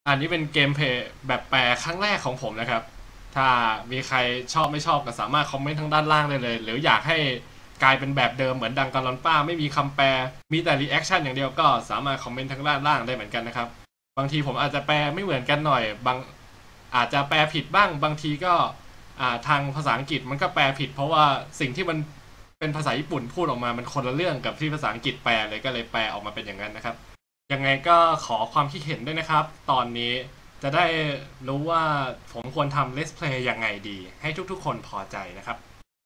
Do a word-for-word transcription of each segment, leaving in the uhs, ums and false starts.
อันนี้เป็นเกมเพลย์แบบแปลครั้งแรกของผมนะครับถ้ามีใครชอบไม่ชอบก็สามารถคอมเมนต์ทางด้านล่างได้เลยหรืออยากให้กลายเป็นแบบเดิมเหมือนดังการอนป้าไม่มีคำแปลมีแต่รีแอคชั่นอย่างเดียวก็สามารถคอมเมนต์ทางด้านล่างได้เหมือนกันนะครับบางทีผมอาจจะแปลไม่เหมือนกันหน่อยบางอาจจะแปลผิดบ้างบางทีก็ทางภาษาอังกฤษมันก็แปลผิดเพราะว่าสิ่งที่มันเป็นภาษาญี่ปุ่นพูดออกมามันคนละเรื่องกับที่ภาษาอังกฤษแปลเลยก็เลยแปลออกมาเป็นอย่างนั้นนะครับยังไงก็ขอความคิดเห็นด้วยนะครับตอนนี้จะได้รู้ว่าผมควรทำ let's play ยังไงดีให้ทุกๆคนพอใจนะครับ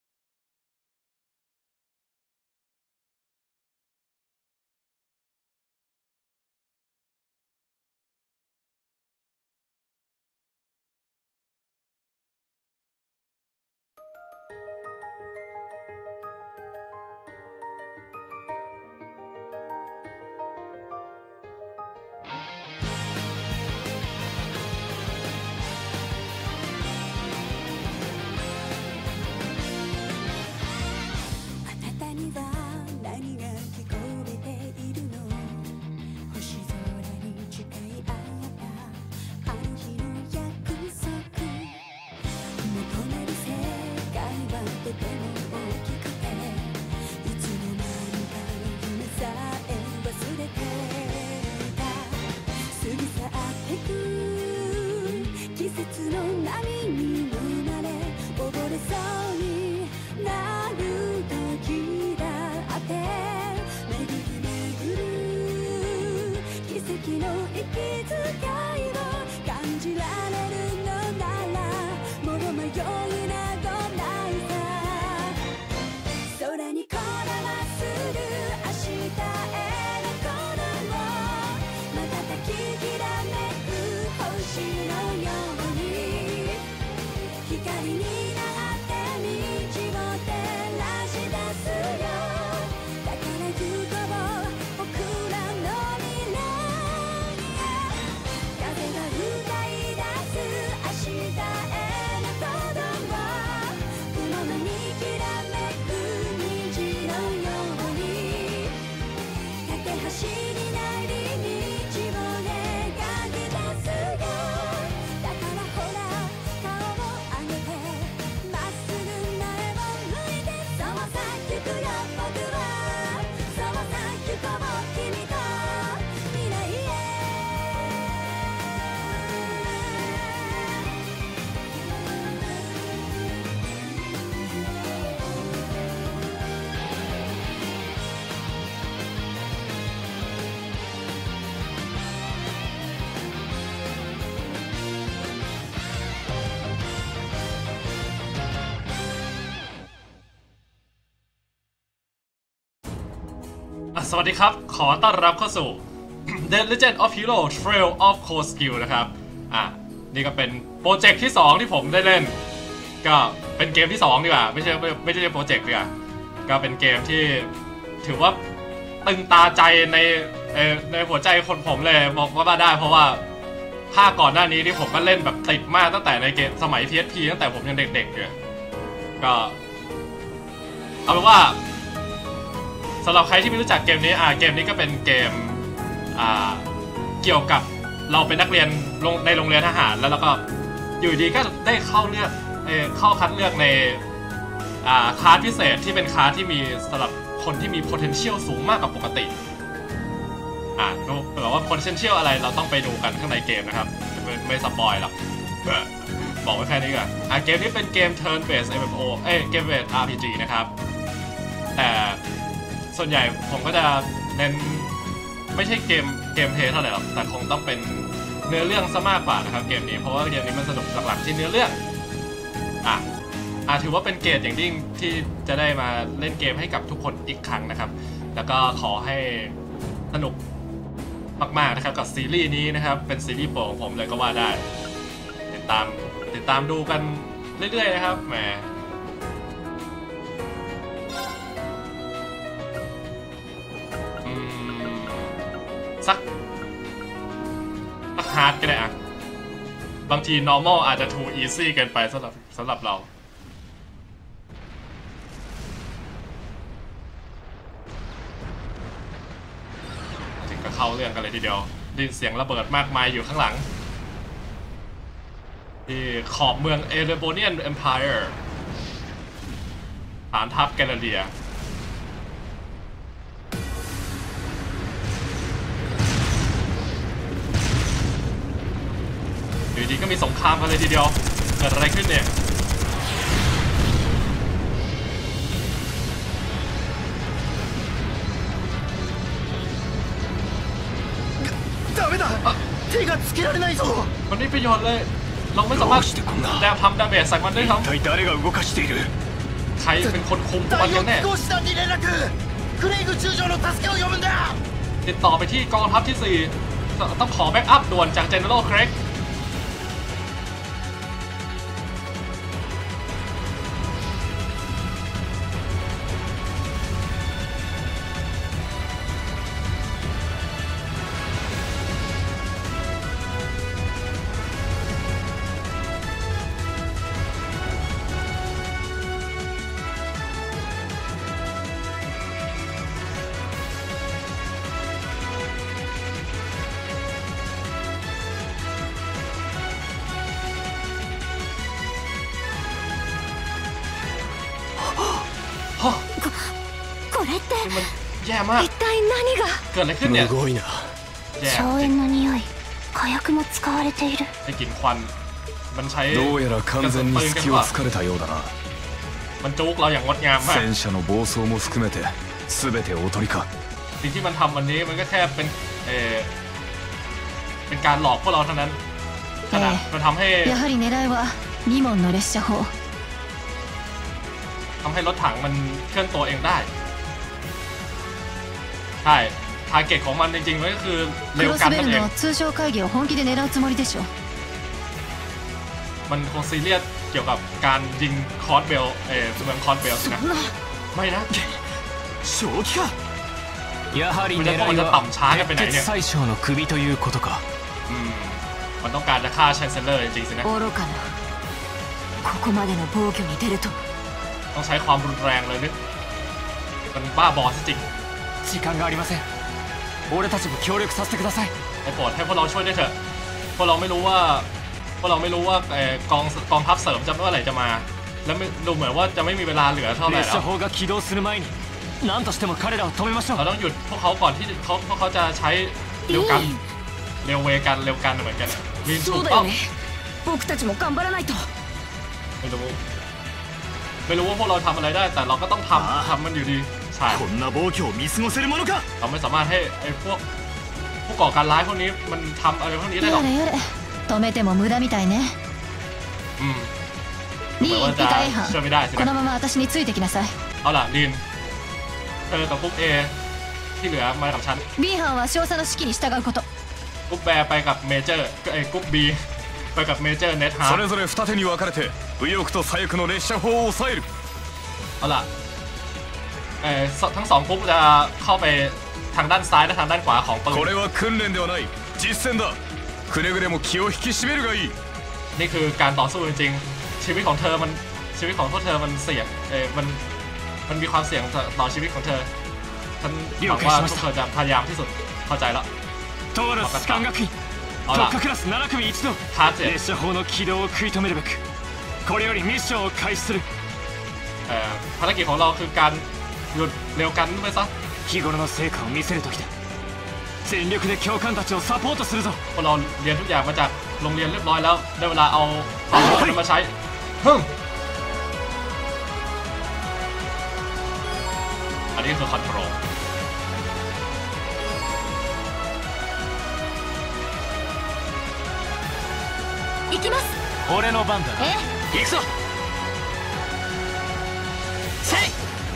สวัสดีครับขอต้อนรับเข้าสู่ The Legend of Hero Trail of Cold Skill นะครับอ่ะนี่ก็เป็นโปรเจกต์ที่สองที่ผมได้เล่นก็เป็นเกมที่สองดีกว่าไม่ใช่ไม่ใช่โปรเจกต์ดีกว่าก็เป็นเกมที่ถือว่าตึงตาใจในในหัวใจคนผมเลยบอกว่าได้เพราะว่าภาคก่อนหน้านี้ที่ผมก็เล่นแบบติดมากตั้งแต่ในเกมสมัย พี เอส พี ตั้งแต่ผมยังเด็กๆอยู่ก็เอาเป็นว่าสำหรับใครที่ไม่รู้จักเกมนี้อ่าเกมนี้ก็เป็นเกมอ่าเกี่ยวกับเราเป็นนักเรียนในโรงเรียนทหารแล้วเราก็อยู่ดีก็ได้เข้าเลือกเออเข้าคัดเลือกในอ่าคลาสพิเศษที่เป็นคลาสที่มีสำหรับคนที่มี potential สูงมากกว่าปกติอ่าดูเผื่อว่า potential อะไรเราต้องไปดูกันข้างในเกมนะครับไม่ไม่สปอยหรอกบอกไว้แค่นี้ก่อนอ่าเกมนี้เป็นเกม turn based เอ็ม เอ็ม โอ เอ้ยเกม based อาร์ พี จี นะครับแต่ส่วนใหญ่ผมก็จะเน้นไม่ใช่เกมเกมเพลย์เท่าไหร่หรอกแต่คงต้องเป็นเนื้อเรื่องซะมากกว่านะครับเกมนี้เพราะว่าเกมนี้มันสนุกหลักๆที่เนื้อเรื่องอ่ะอ่ะถือว่าเป็นเกมอย่างยิ่งที่จะได้มาเล่นเกมให้กับทุกคนอีกครั้งนะครับแล้วก็ขอให้สนุกมากๆนะครับกับซีรีส์นี้นะครับเป็นซีรีส์โปรของผมเลยก็ว่าได้ติดตามติดตามดูกันเรื่อยๆนะครับแหมสักสักฮาร์ดก็ได้อะบางที normal อาจจะ too easy เกินไปสำหรับสำหรับเราถึงกับเข้าเรื่องกันเลยทีเดียวได้ยินเสียงระเบิดมากมายอยู่ข้างหลังที่ขอบเมืองเอเรโบเนียนเอ็มไพร์ฐานทัพแกลเลียอยู่ดีก็มีสงครามกันเลยทีเดียวเกิดอะไรขึ้นเนี่ยมันไม่ประโยชน์เลยเราไม่สามารถแดมทำดาเมจใส่มันได้ครับใครเป็นคนคุมมันกันแน่ติดต่อไปที่กองทัพที่สี่ต้องขอแบ็กอัพด่วนจาก General Craig これってมันแย่มาก一体何がเกิดอะไรขึ้นเนี่ยแย่硝煙の匂い火薬も使われているได้กลิ่นควันมันใช้どうやら完全に隙を突かれたようだなมันจุกเราอย่างงดงามมาก戦車の暴走も含めて全ておとりかสิ่งที่มันทำวันนี้มันก็แค่เป็นเออเป็นการหลอกพวกเราเท่านั้นขนาดมันทำให้やはり狙いはリモンの列車砲ทำให้รถถังมันเคลื่อนตัวเองได้ใช่ทาร์เก็ตของมันจริงๆมันก็คือเร็วกันนั่นเอง通常会議を本気で狙うつもりでしょมันคงซีเรียสเกี่ยวกับการยิงคอร์สเบลเออเมืองคอร์สเบลสินะไม่นะ正気かやはり狙いは鉄宰相の首ということかอืมมันต้องการจะฆ่าแชนเซลเลอร์จริงๆสินะ愚かなここまでの防御に出るとต้องใช้ความรุนแรงเลยนึกมันบ้าบอซะจริง時間がありません俺たちも協力させてくださいให้โปรดให้พวกเราช่วยด้วยเถอะพวกเราไม่รู้ว่าพวกเราไม่รู้ว่ากองกองทัพเสริมจะเมื่อไหร่จะมาแล้วดูเหมือนว่าจะไม่มีเวลาเหลือเท่าไหร่แล้วเราต้องหยุดพวกเขาก่อนที่เขาพวกเขาจะใช้เร็วกันเร็วเวกันเร็วกันเหมือนกันลินถูกต้องไม่รู้ไม่รู้ว่าพวกเราทำอะไรได้แต่เราก็ต้องทำทำมันอยู่ดีใช่เราไม่สามารถให้ไอ้พวกผู้ก่อการร้ายพวกนี้มันทำอะไรพวกนี้ได้หรอก止めても無駄みたいねอืมリーンピカ A 班このまま私についてきなさいเอาล่ะลินเธอกับกุ๊ก A ที่เหลือมากับฉัน B 班は少佐の指揮に従うことกุ๊กแบร์ไปกับเมเจอร์ไอ้กุ๊ก B ไปกับเมเจอร์เน็ตฮาร์それぞれ二手に分かれて右翼と左翼の列車砲を抑えるเอาล่ะเอ่อทั้งสองกุ๊กจะเข้าไปทางด้านซ้ายและทางด้านขวาของปืนこれは訓練ではない実戦だくれぐれも気を引き締めるがいいนี่คือการต่อสู้จริงๆชีวิตของเธอมันชีวิตของพวกเธอมันเสี่ยงเออมันมันมีความเสี่ยงต่อชีวิตของเธอฉันหวังว่าพวกเธอจะพยายามที่สุดเข้าใจแล้วトーラス士官学院特化クラスなな組一同列車砲の起動を食い止めるべくこれよりミッションを開始するภารกิจของเราคือการหยุดเร็วกันไปซะ日頃の成果を見せる時だ全力で教官たちをサポートするぞพวกเราเรียนทุกอย่างมาจากโรงเรียนเรียบร้อยแล้วได้เวลาเอาความรู้นั้นมาใช้ฮึ่มอันนี้คือคอนโทรล行きます俺の番だえ行くぞせい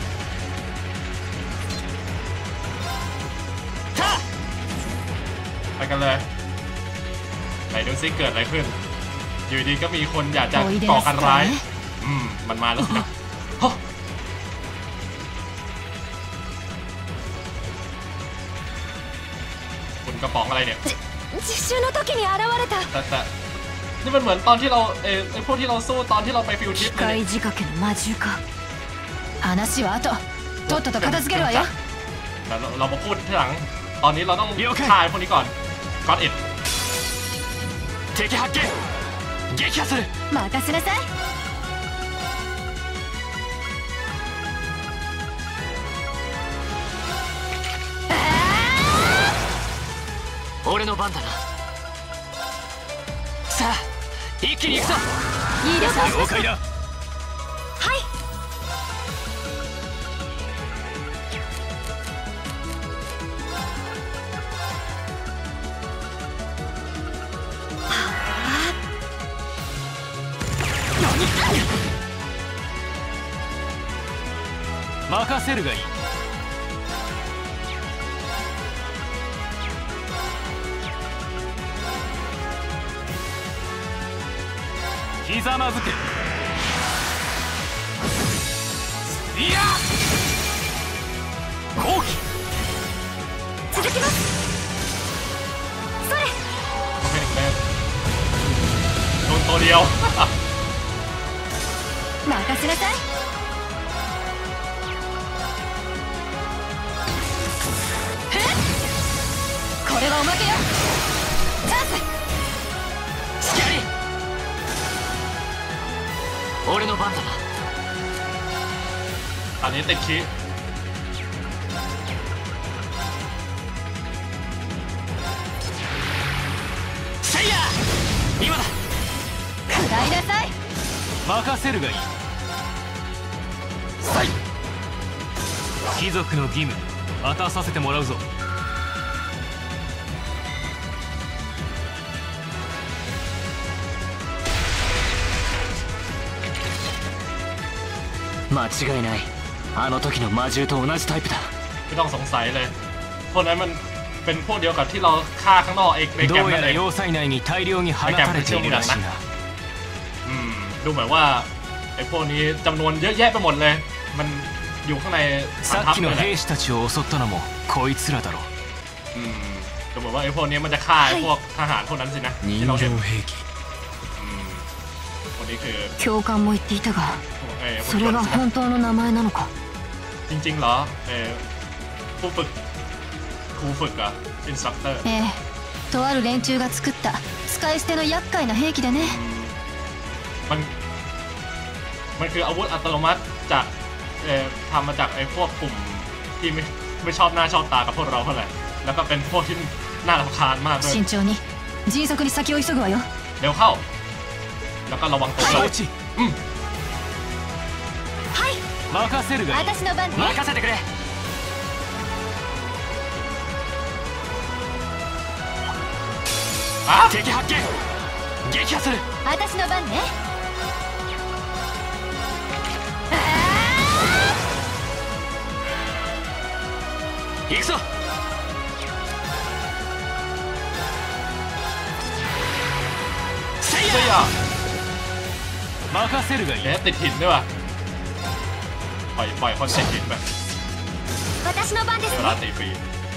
ไปกันเลยไหนดูซิเกิดอะไรขึ้นอยู่ดีก็มีคนอยากจะก่อการร้ายอืมมันมาแล้วสินะคุณกระป๋องอะไรเนี่ย実習の時に現れたแต่แต่นี่มันเหมือนตอนที่เราเออไอพวกที่เราสู้ตอนที่เราไปฟิวทิป機械仕掛けの魔獣か話は後とっとと片付けるわよแต่เรามาพูดทีหลังตอนนี้เราต้องฆ่าพวกนี้ก่อนก็อดอิด敵発見撃破する。 任せなさい。 俺の番だな。さあ一気に行くぞ。 いいでしょう。 了解だ。 はい。 任せるがいい。ひざまずけ。いや後期続きます。それ。 โดนตัวเดียว任せなさい。これはおまけよ。チャンス。 しっかり。俺の番だな。 อันนี้ติดคีせいや今だ。 食らいなさい。 任せるがいい。さい貴族の義務果たさせてもらうぞ。間違いない。あの時の魔獣と同じタイプだ。 ไม่ต้องสงสัยเลยพวกนั้นมันเป็นพวกเดียวกับที่เราฆ่าข้างนอกเอกในแกมどうนั่やนらเอง要塞内に大量に放たれているらしいな。 อืมดูเหมือนว่าไอ้พวกนี้จำนวนเยอะแยะไปหมดเลยมันอยู่ข้างในฐานさทัっพきเลのยแหละ兵士たちを襲ったのもこいつらだろう。 อืมดูเหมือนว่าไอ้พวกนี้มันจะฆ่าไอ้พวกทหารพวกนั้นสินะที่เราเห็น兵器。 อืมคนนี้คือ教官も言っていたが、 เอ่อそれが本当の名前なのか。 จริงๆเหรอเอ่อผู้ฝึกครูฝึกอะอินสตรัคเตอร์ええ、とある連中が作った使い捨ての厄介な兵器でね。 มันมันคืออาวุธอัตโนมัติจากเอ่อทำมาจากไอ้พวกกลุ่มที่ไม่ไม่ชอบหน้าชอบตากับพวกเราเท่าไหร่แล้วก็เป็นพวกที่น่ารำคาญมากด้วย慎重に迅速に先を急ぐわよ。 เร็วเข้าแล้วก็ระวังตัวด้วยอืมはい、 任せるがいい。 私の番ね。 任せてくれ。 あ敵発見。撃破する。 私の番ね。 行くぞ。せいやเฮ้ยอ่ะ任せるがいいแกติดหินด้วยว่ะปล่อยปล่อยคนติดหินไป私の番ですเวね。 ลาตีฟรี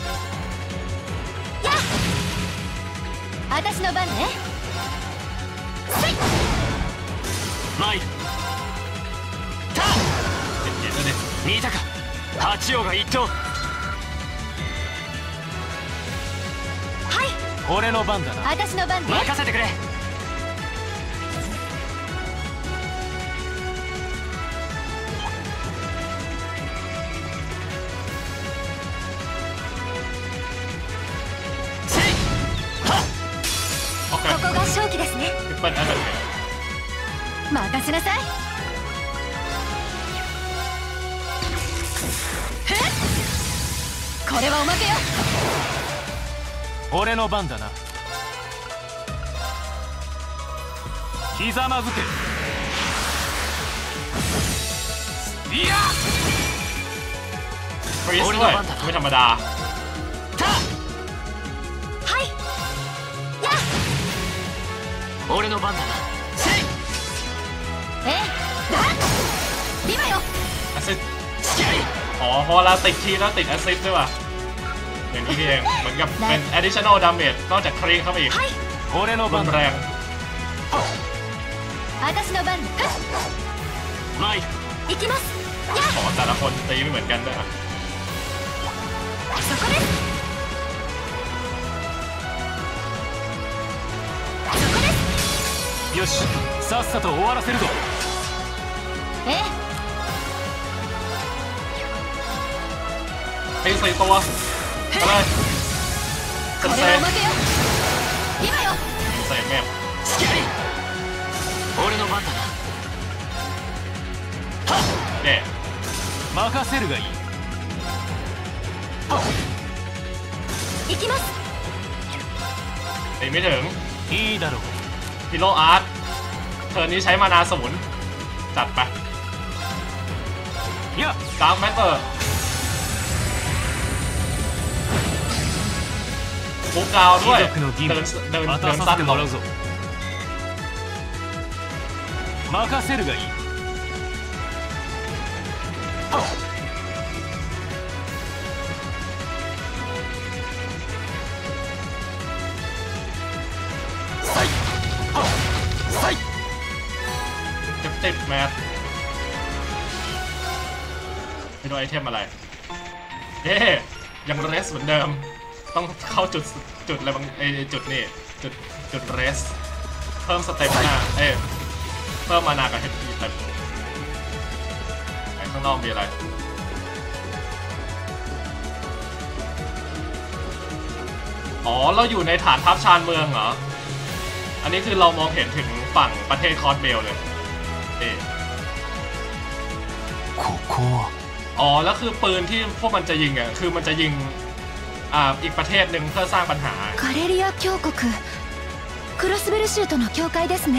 やっ、私の番ね。せい。 参る。たติดหินแล้วดิ見たか。八王が一頭。 はい、 俺の番だな。 私の番ね。 任せてくれ。せいはっโอเคここが勝機ですね。 ทริปเปิลอันนั้น任せなさい。へっ、これはおまけよ。 俺の番だな。ひざまずけ。いやฟรีสด้วยไม่ธรรมดาたはい、やっ、 俺の番だな。せいえ、だ、今よ。 แอซิดしっかり。 อ๋อพอเราติดคีย์แล้วติดแอซิดด้วยว่ะอย่างนี้นี่เองเหมือนกับเป็น additional damage นอกจากครีเข้าไปอีกはい、 俺のรุ番นだ。 แรง私の番ね。 参る。 行きます。やっ、 ขอแต่ละคนตีไม่เหมือนกันด้วยอ่ะそこです。そこです。 よしさっさと終わらせるぞ。 えตีสี่ตัวไปเลยเซこนれเซはおまけよ今よเซนเมฟスキャリ俺の番だな。 เย่任せるがいい。 行きます。 ตีไม่ถึงいいだろう。 ฮีโร่อาร์ตเทิร์นนี้ใช้มานาศูนย์จัดไปいやดาร์คแมตเตอร์บุกดาวด้วย貴族の銀เดินเดิน渡เดินさสั้นせてลもงらうぞ。任せるがいい。 เจ็บติดแมทไม่ดูไอเทมอะไรเอ๊ยังเรสเหมือนเดิมต้องเข้าจุดจุดอะไรบางไอจุดนี่จุดจุดเรสเพิ่มสเต็ปหน้าเอ้เพิ่มมานากับเฮดพีเต็มไอข้างนอกมีอะไรอ๋อเราอยู่ในฐานทัพชานเมืองเหรออันนี้คือเรามองเห็นถึงฝั่งประเทศคอร์สเบลเลยเอ๊ここはอ๋อแล้วคือปืนที่พวกมันจะยิงอ่ะคือมันจะยิงอ่าอีกประเทศหนึ่งเพื่อสร้างปัญหาカレリア教国クロスベル州との境界ですね。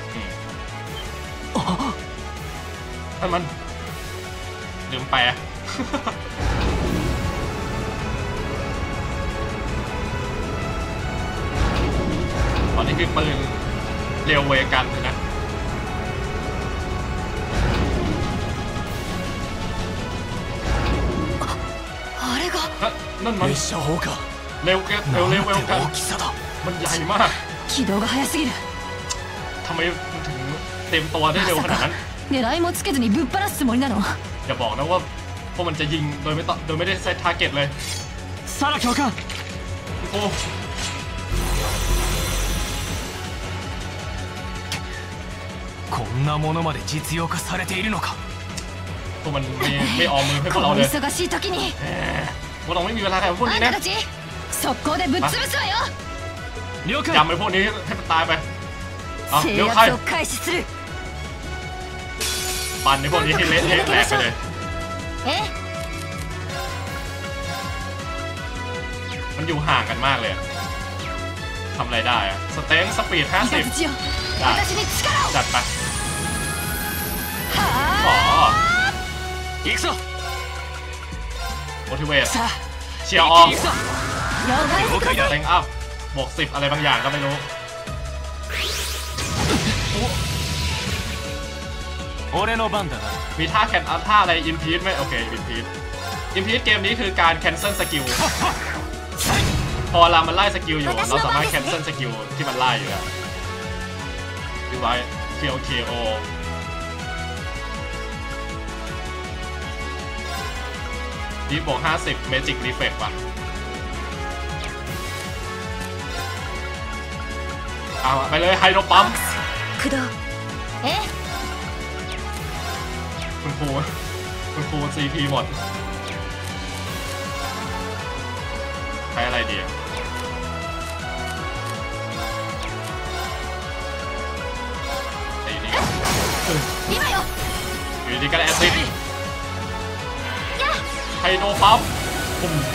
ถ้ามันลืมแปล ตอนนี้คือปืนเรียวเวกันเลยนะあれがนั่นมัน列車砲か。 เร็วแกเร็วเร็วเร็วกัน大きさだ。 มันใหญ่มาก軌道が速すぎる。 ทำไมมันถึงเต็มตัวได้まเร็วขさนาดかนั้น狙いもつけずにぶっ放すつもりなの。 อย่าบอกนะว่าพวกมันจะยิงโดยไม่ต้องโดยไม่ได้เซตทาร์เก็ตเลยサラ教官。 โอ้こんなものまで実用化されているのか。 พวกมันไม่ไม่ออมมือให้พวこกเราのเลย忙しい時にแหมพวกเราไม่มีเวลากับพวกあนี้んたนะたち速攻でぶっ潰すわよ。 了解。 จำไอ้พวกนี้ให้มันตายไปเอา制เดี๋ยวใคร圧を開始する。 ปั่นในพวกนี้ให้เละเทะแหลกไปเลยえมันอยู่ห่างกันมากเลยอะทำอะไรได้อะสเต็งสปีดห้าสิบ雷よ私に力を。 จัดไปはอ๋อ行くぞ。 โมทิเวตさあเชียร์ออม行くぞ。 あ了解了解สだ。 เต็งอัพบวกสิบอะไรบางอย่างก็ไม่รู้俺の番だな。 มีท่าแคนอัพท่าอะไรอินพีทไหมโอเคอินพีทอินพีทเกมนี้คือการแคนเซิลสกิลพอเวลามันไล่สกิลอยู่เราสามารถแคนเซิลสกิลที่มันไล่อยู่อะดูไว้ เค โอ เค โอ ดีบวกห้าสิบ Magic Reflect ว่ะเอาไปเลยไฮโดรปั๊ม駆動。えคุณครูคุณครู ซี พี หมดใช้อะไรดีตีนี่今よ。 อยู่ดีก็แอซิดไฮโดรปั๊มปุ่ม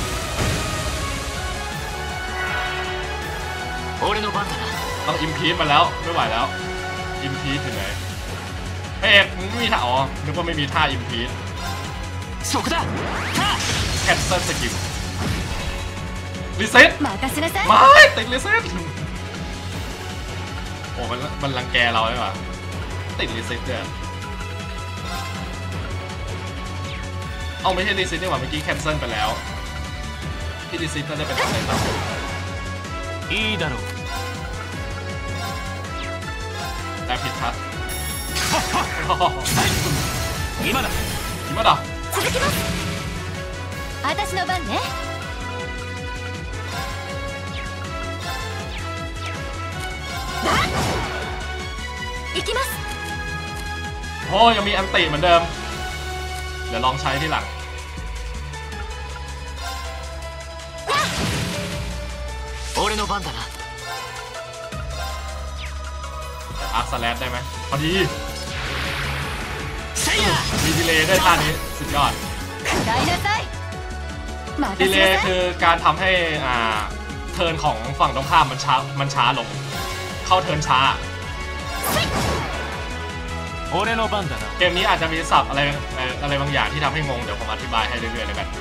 俺の番だな。 ต้องอิมพีทมาแล้วไม่ไหวแล้วอิมพีทอยู่ไหนเอ๊ะมึงไม่มีท่าอ๋อนึกว่าไม่มีท่าอิมพีทそこだ。はっแคนเซิลสกิลรีเซ็ต任せなさい。 ไม่ติดรีเซ็ตโอ้มันมันรังแกเราใช่ปะติดรีเซ็ตเนี่ยเอาไม่ใช่รีเซ็ตนี่หว่าเมื่อกี้แคนเซิลไปแล้วที่รีเซ็ตน่าจะเป็นอะไรต่อいいだろう。 แต่ผิดทัด今だ。 คิดว่าดอก続きます。私の番ね。 โอ้ยังมีอันติเหมือนเดิมเดี๋ยวลองใช้ที่หลังอาร์คสแลชได้ไหมพอดีมีดีเลย์ด้วยท่านี้สุดยอดดีเลย์คือการทำให้อ่าเทิร์นของฝั่งตรงข้ามมันช้ามันช้าลงเข้าเทิร์นช้าเกมนี้อาจจะมีศัพท์อะไรอะไรบางอย่างที่ทำให้งงเดี๋ยวผมอธิบายให้เรื่อยๆเลยกัน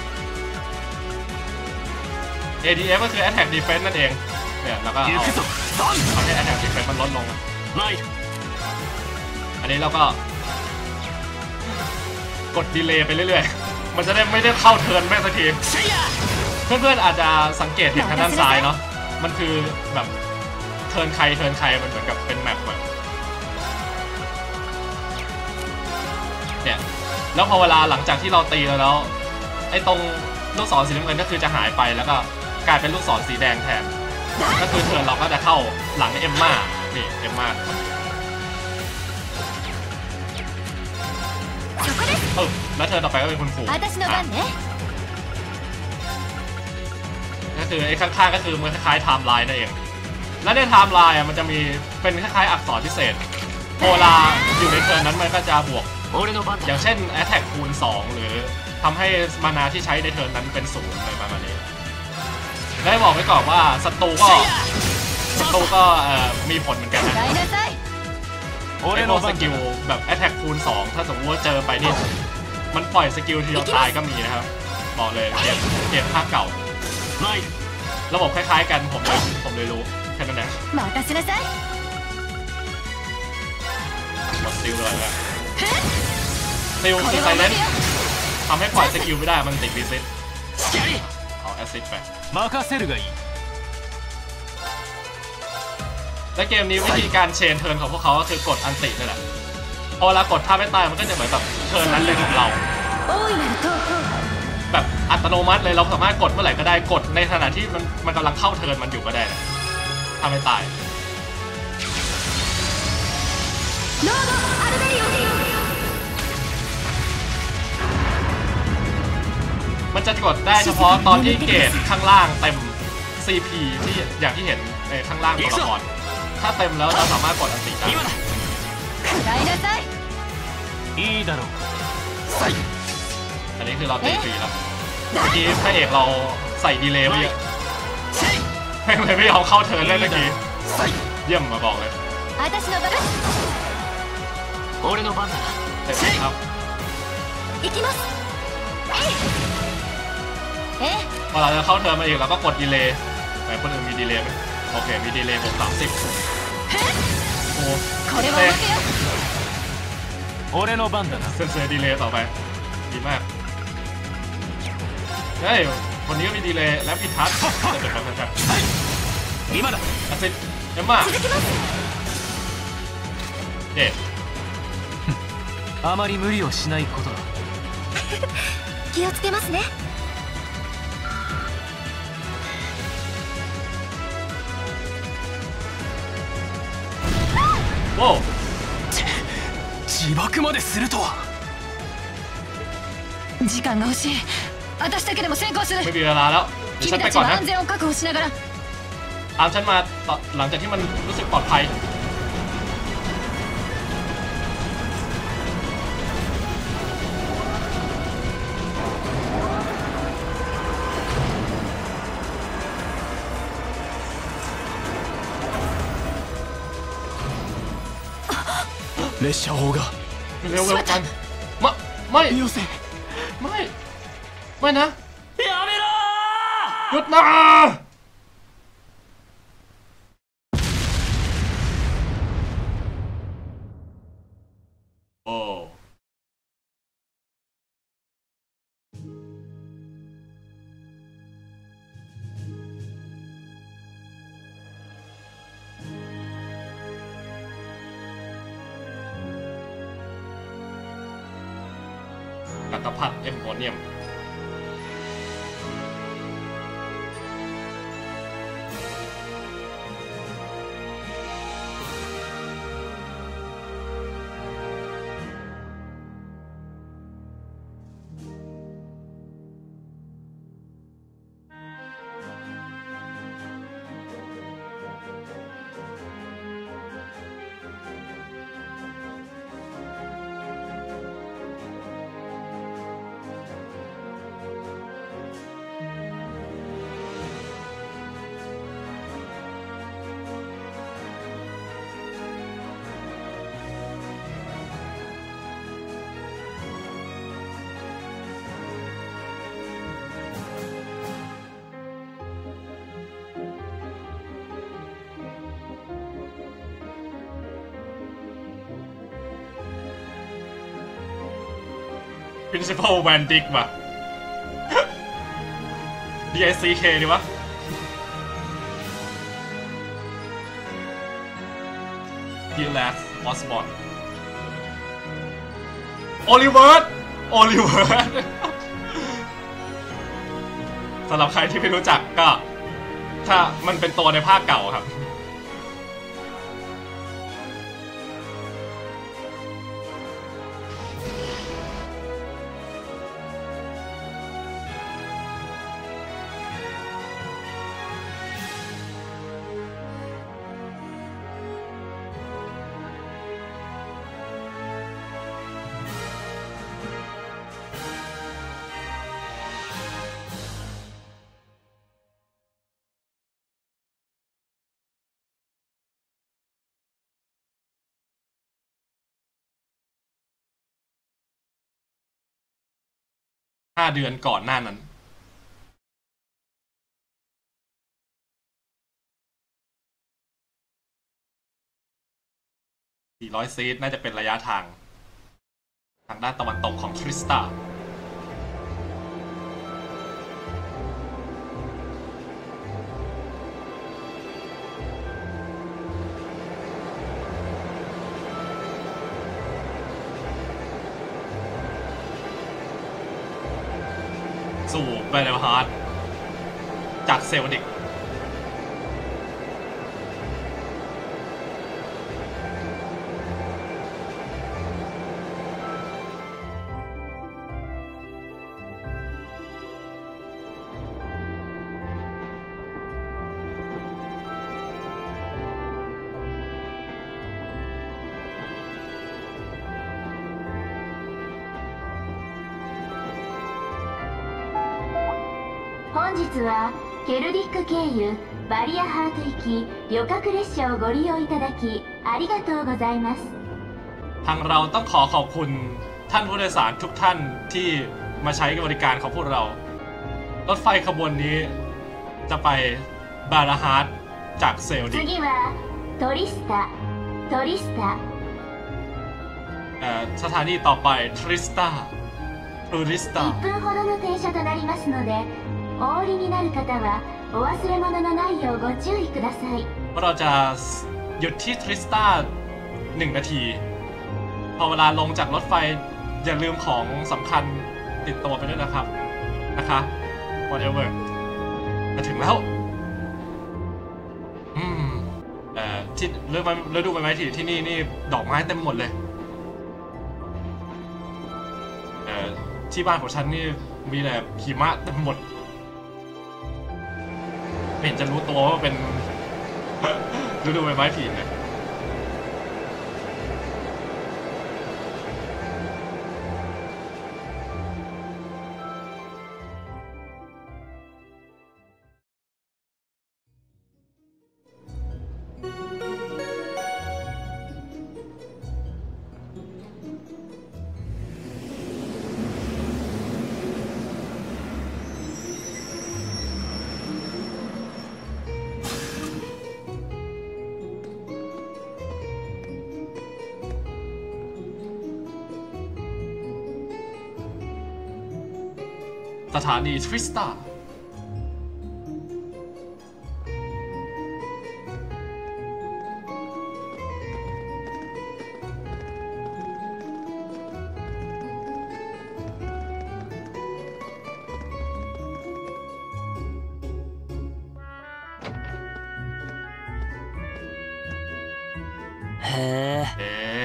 เอ ดี เอฟ ก็คือ Attack Defense นั่นเองเนี่ยแล้วก็เอาทำให้ Attack Defense มันลดลงอันนี้เราก็กดดีเลย์ไปเรื่อยๆมันจะได้ไม่ได้เข้าเทิร์นแม่สักทีเพื่อนๆอาจจะสังเกตเห็นทางด้านซ้ายเนาะมันคือแบบเทิร์นใครเทิร์นใครมันเหมือนกับเป็นแมปแบบเนี่ยแล้วพอเวลาหลังจากที่เราตีแล้วไอ้ตรงลูกศรสีน้ำเงินก็คือจะหายไปแล้วก็กลายเป็นลูกศรสีแดงแทนก็คือเทิร์นเราก็จะเข้าหลังเอมม่านี่เอมม่าเออแล้วเทิร์นต่อไปก็เป็นคุณครูก็คือไอ้ข้างๆก็คือมันคล้ายๆไทม์ไลน์นั่นเองและในไทม์ไลน์มันจะมีเป็นคล้ายๆอักษรพิเศษโพลาอยู่ในเทิร์นนั้นมันก็จะบวกอย่างเช่น Attack คูณสองหรือทำให้มานาที่ใช้ในเทิร์นนั้นเป็นศูนย์อะไรประมาณนี้ได้บอกไว้ก่อนว่าศัตรูก็ศัตรูก็มีผลเหมือนกันนะไอ้พวกสกิลแบบ Attack คูณสองถ้าสมมติว่าเจอไปนี่มันปล่อยสกิลทีเดียวตายก็มีนะครับบอกเลยเกมเกมภาคเก่าระบบคล้ายๆกันผมเลยผมเลยรู้แค่นั้นแหละหมดซิลเลยนะซิลคือไซเลนต์ทำให้ปล่อยสกิลไม่ได้มันติดรีเซ็ตเอาแอสซิสต์ไปและเกมนี้วิธีการเชนเทิร์นของพวกเขาก็คือกดอันตินี่แหละพอเวลากดท่าไม่ตายมันก็จะเหมือนแบบเทิร์นนั้นเลยของเราแบบอัตโนมัติเลยเราสามารถกดเมื่อไหร่ก็ได้กดในขณะที่มันมันกำลังเข้าเทิร์นมันอยู่ก็ได้นะท่าไม่ตายมันจะกดได้เฉพาะตอนที่เกจข้างล่างเต็ม ซี พี ที่อย่างที่เห็นในข้างล่างตัวละครถ้าเต็มแล้วเราสามารถกดอันติได้อันนี้คือเราตีฟรีแล้วเมื่อกี้พระเอกเราใส่ดีเลย์ไว้เยอะไม่เลยไม่ยอมเข้าเทิร์นเลยเมื่อกี้เยี่ยมมาบอกเลยเต็มครับพอเราจะเข้าเทิร์นมาอีกเราก็กดดีเลย์แต่คนอื่นมีดีเลย์ไหมโอเคมีดีเลย์บวกสามสิบโอ้เต้เซนเซอร์ดีเลย์ต่อไปดีมากเฮ้ยคนนี้ก็มีดีเลย์และพิทัศน์จะเป็นแบบนั้นอาซิดเอ็มม่าเด็ดあまり無理をしないことだ気をつけますねโอ้自爆までするとは時間が欲しい私だけでも先行するไม่มีเวลาแล้วฉันไปก่อนนะ安全を確保しながらตามฉันมาหลังจากที่มันรู้สึกปลอดภัย列車砲がเร็วๆกันไม่ไม่ไม่ไม่นะหยุดนะโอ้กัตพัดเอ็มโพเนียม principal Van Dyck ว่ะ ดี ไอ ซี เค ดีวะฮิลแลสออสบอนโอลิเวิร์ดโอลิเวิร์ดสำหรับใครที่ไม่รู้จักก็ถ้ามันเป็นตัวในภาคเก่าครับห้าเดือนก่อนหน้านั้นสี่ร้อยซีทน่าจะเป็นระยะทางทางด้านตะวันตกของทริสตาสู่เบลฮาร์ดจากเซลดิก本日はケルディック経由バリアハート行き旅客列車をご利用いただきありがとうございますทางเราต้องขอขอบคุณท่านผู้โดยสารทุกท่านที่มาใช้บริการของพวกเรารถไฟขบวนนี้จะไปบาราฮาร์ดจากเซลดิ次はトリスタトリスタสถานีต่อไปทริสตาทริสตาいっぷんほどの停車となりますのでお降りになる方はお忘れ物のないようご注意くださいเราจะหยุดที่ทริสตาหนึ่งนาทีพอเวลาลงจากรถไฟอย่าลืมของสำคัญติดตัวไปด้วยนะครับนะคะ whatever มาถึงแล้วอืมเอ่อที่เรื่องมันฤดูใบไม้ผลิที่นี่นี่ดอกไม้เต็มหมดเลยเอ่อที่บ้านของฉันนี่มีแต่หิมะเต็มหมดไม่เห็นจะรู้ตัวว่าเป็นฤดูใบไม้ผลิเลยสถานีทริสตาへえ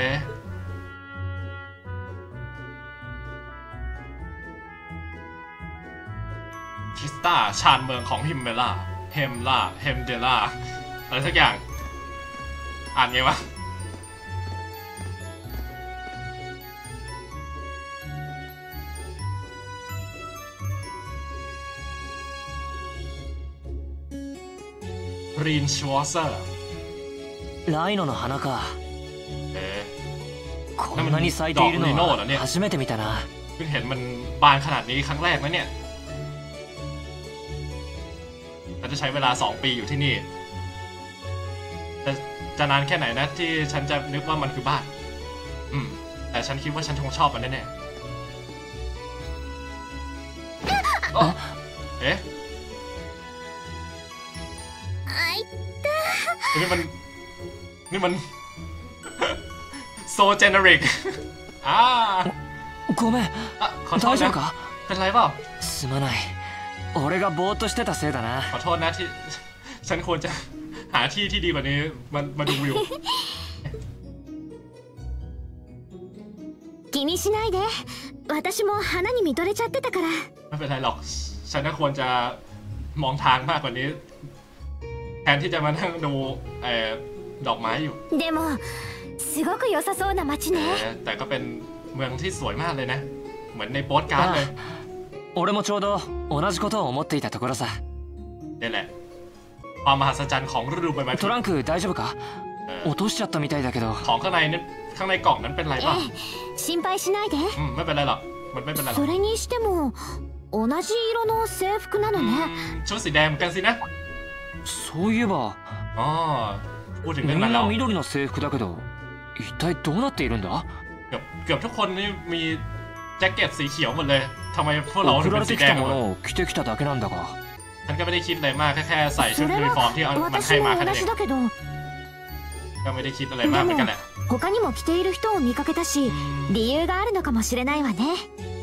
ทริสตาชานเมืองของฮิมเมล่าเฮมล่าเฮมเดล่าอะไรสักอย่างอ่านไงวะรีนชวอเซอร์ライノの花かเอ๊ะこんなに咲いているのは初めて見たなเพิ่งเห็นมันบานขนาดนี้ครั้งแรกนะเนี่ยเราจะใช้เวลาสองปีอยู่ที่นี่จะจะนานแค่ไหนนะที่ฉันจะนึกว่ามันคือบ้านอืมแต่ฉันคิดว่าฉันคงชอบมันแน่ๆเอ๊ะนี่มันนี่มันโซเจเนริกอ่าごめん大丈夫かเป็นไรเปล่าすまない俺がぼーっとしてたせいだなขอโทษนะที่ฉันควรจะหาที่ที่ดีกว่านี้มันมาดูวิว気にしないで私も花に見とれちゃってたからไม่เป็นไรหรอกฉันก็ควรจะมองทางมากกว่านี้แทนที่จะมานั่งดูเอ่อดอกไม้อยู่でもすごく良さそうな街ねแต่ก็เป็นเมืองที่สวยมากเลยนะเหมือนในโปสการ์ดเลย俺もちょうど同じことを思っていたところさนี่แหละความมหัศจรรย์ของฤดูใบไม้トランク大丈夫か落としちゃったみたいだけどของข้างในนั้นข้างในกล่องนั้นเป็นไรป่ะ心配しないでอืมไม่เป็นไรหรอกมันไม่เป็นไรหรอกそれにしても同じ色の制服なのねชุดสีแดงเหมือนกันสินะそういえばอ๋อพูดถึงเรื่องนั้นแล้วみんな緑の制服だけど一体どうなっているんだเกือบเกือบทุกคนนี่มีแจ็คเก็ตสีเขียวหมดเลยทำไมพวกเราถึงเป็นสีแดงหมดฉันก็ไม่ได้คิดอะไรมากแค่แค่ใส่ชุดยูนิฟอร์มที่มันให้มาแค่นั้นเองก็ไม่ได้คิดอะไรมากเหมือนกันแหละ他にも着ている人を見かけたし理由があるのかもしれないわね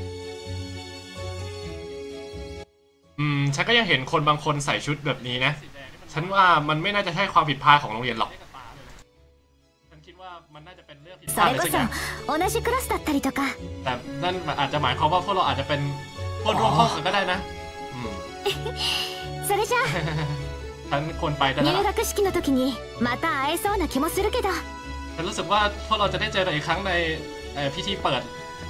อืมฉันก็ยังเห็นคนบางคนใส่ชุดแบบนี้นะฉันว่ามันไม่น่าจะใช่ความผิดพลาดของโรงเรียนหรอกฉันคิดว่ามันน่าจะเป็นเรื่องผิดพลาดอะไรสักอย่าง同じクラスだったりとかแต่นั่นอาจจะหมายความว่าพวกเราอาจจะเป็นเพื่อนร่วมห้องกันก็ได้นะอืมそれじゃฉันควรไปแต่ละ入学式の時にまた会えそうな気もするけどฉันรู้สึกว่าพวกเราจะได้เจอกันอีกครั้งในพิธีเปิด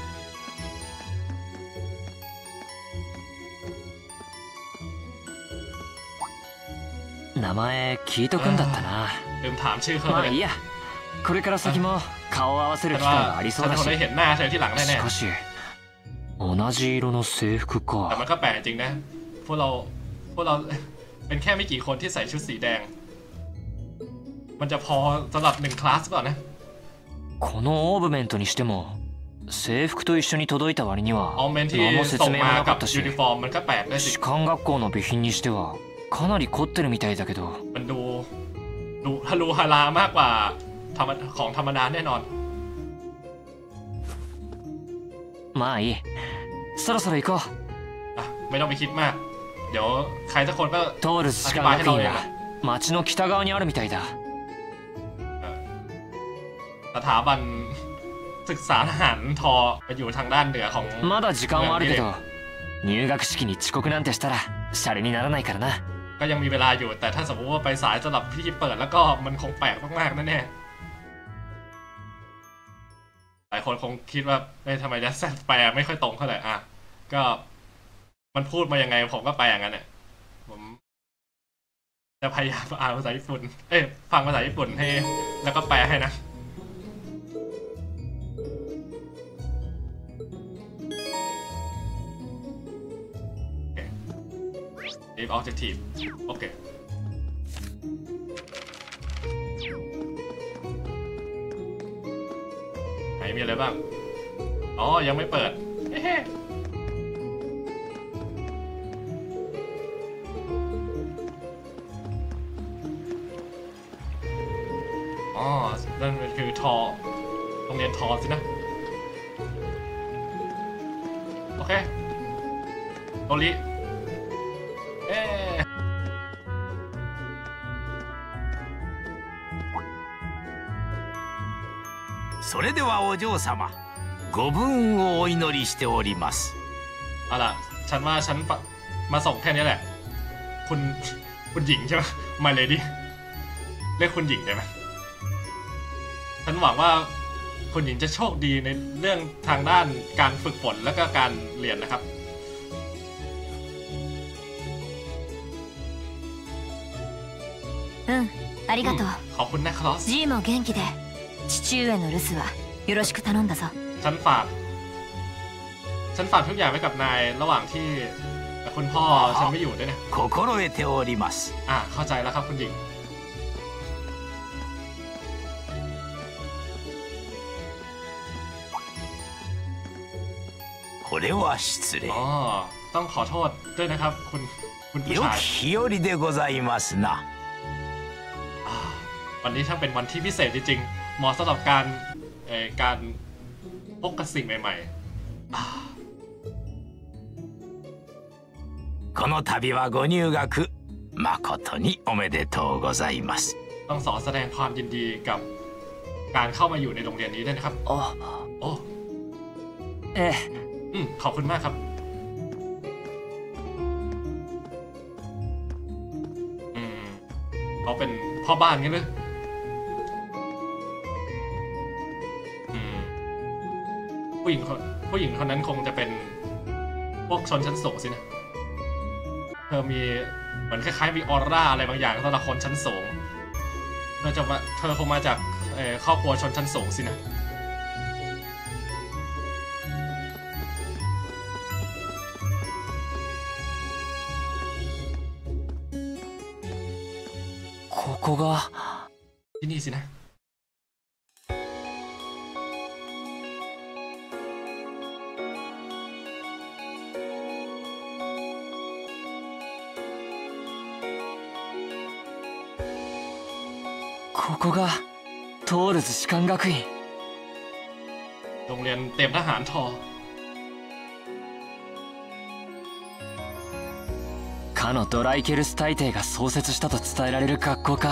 名前聞いとくんだったなลืมถามชื่อเขาเลยまあいいやこれから先も顔を合わせる機会がありそうだしฉันจะได้เห็นหน้าเธอที่หลังแน่ๆしかし同じ色の制服かแต่มันก็แปลกจริงนะพวกเราพวกเราเป็นแค่ไม่กี่คนที่ใส่ชุดสีแดงมันจะพอสำหรับหนึ่งคลาสก่อนนะこのオーブメントにしても制服と一緒に届いた割には何も説明もなかったし士官学校の備品にしてはかなり凝ってるみたいだけどมันดูดูฮารูฮารามากกว่าของธรรมดาแน่นอนまあいいそろそろ行こうอ่ะไม่ต้องไปคิดมากเดี๋ยวใครสักคนก็通る士官学院は町の北側にあるみたいだสถาบันศึกษาทหารทอไปอยู่ทางด้านเหนือของまだ時間はあるけど入学式に遅刻なんてしたらシャレにならないからなก็ยังมีเวลาอยู่แต่ถ้าสมมติว่าไปสายสำหรับพิธีเปิดแล้วก็มันคงแปลกมากๆแน่ๆหลายคนคงคิดว่าเอ้ยทำไมจะแปลไม่ค่อยตรงเท่าไหร่อ่ะก็มันพูดมายังไงผมก็แปลอย่างนั้นเนี่ยผมจะพยายามอ่านภาษาญี่ปุ่นเอ้ยฟังภาษาญี่ปุ่นให้แล้วก็แปลให้นะIf objective โอเคไหนมีอะไรบ้างอ๋อยังไม่เปิดเฮ้อ๋อนั่นคือทอโรงเรียนทอสินะโอเคโอริそれではお嬢様ご分をお祈りしておりますเอาล่ะฉันว่าฉันมาส่งแค่นี้แหละคุณคุณหญิงใช่ไหมมาเลยดิเรียกคุณหญิงได้ไหมฉันหวังว่าคุณหญิงจะโชคดีในเรื่องทางด้านการฝึกฝนและก็การเรียนนะครับうんありがとうขอบคุณนะคลอส G も元気で父上の留守はよろしく頼んだぞฉันฝากฉันฝากทุกอย่างไว้กับนายระหว่างที่คุณพ่อฉันไม่อยู่ด้วยนะ心得ておりますอ่ะเข้าใจแล้วครับคุณหญิงこれは失礼อ๋อต้องขอโทษด้วยนะครับคุณคุณผู้良ชายき日和でございますな。 วันนี้ช่างเป็นวันที่พิเศษจริงๆเหมาะสำหรับการเอ่อการพบกับสิ่งใหม่ๆอ่าこの度はご入学誠におめでとうございます。 ต้องขอแสดงความยินดีกับการเข้ามาอยู่ในโรงเรียนนี้ด้วยนะครับโอ้โอ้ええอืมขอบคุณมากครับอืมเขาเป็นพ่อบ้านกันเลยอืมผู้หญิงคนผู้หญิงคนนั้นคงจะเป็นพวกชนชั้นสูงสินะเธอมีเหมือนคล้ายๆมีออร่าอะไรบางอย่างสำหรับคนชั้นสูงเธอจะมาเธอคงมาจากครอบครัวชนชั้นสูงสินะここがที่นี่สินะここがトールズ士官学院โรงเรียนเตรียมทหารทอかのドライケルス大帝が創設したと伝えられる学校か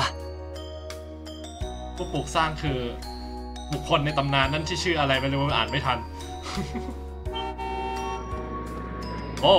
ผู้ปลูกสร้างคือบุคคลในตำนานนั้นที่ชื่ออะไรไม่รู้อ่านไม่ทัน โอ้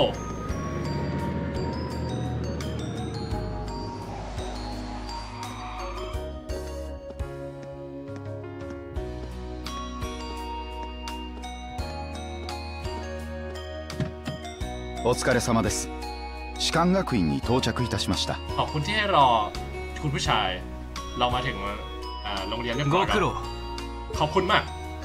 お疲れ様です。士官学院に到着いたしました。 ขอบคุณที่ให้รอคุณผู้ชายเรามาถึงโรงเรียนเรียบร้อยแล้วขอบคุณมาก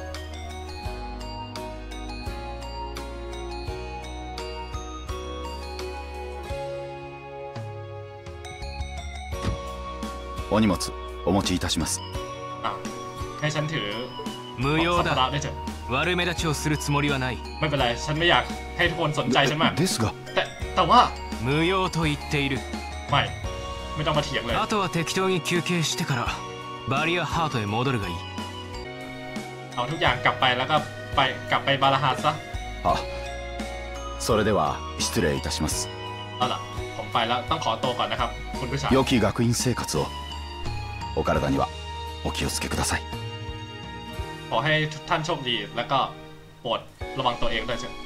お荷物お持ちいたします。 ให้ฉันถือ無用だได้เถอะ悪目立ちをするつもりはないไม่เป็นไรฉันไม่อยากให้ทุกคนสนใจฉันมากですがแต่แต่ว่า無用と言っているไม่ไม่ต้องมาเถียงเลยあとは適当に休憩してからバリアハートへ戻るがいいเอาทุกอย่างกลับไปแล้วก็ไปกลับไปบาลาฮาซะあそれでは失礼いたしますเอาล่ะผมไปแล้วต้องขอตัวก่อนนะครับคุณผู้ชาย良き学院生活をお体にはお気をつけくださいขอให้ทุกท่านโชคดีแล้วก็โปรดระวังตัวเองด้วยเช่น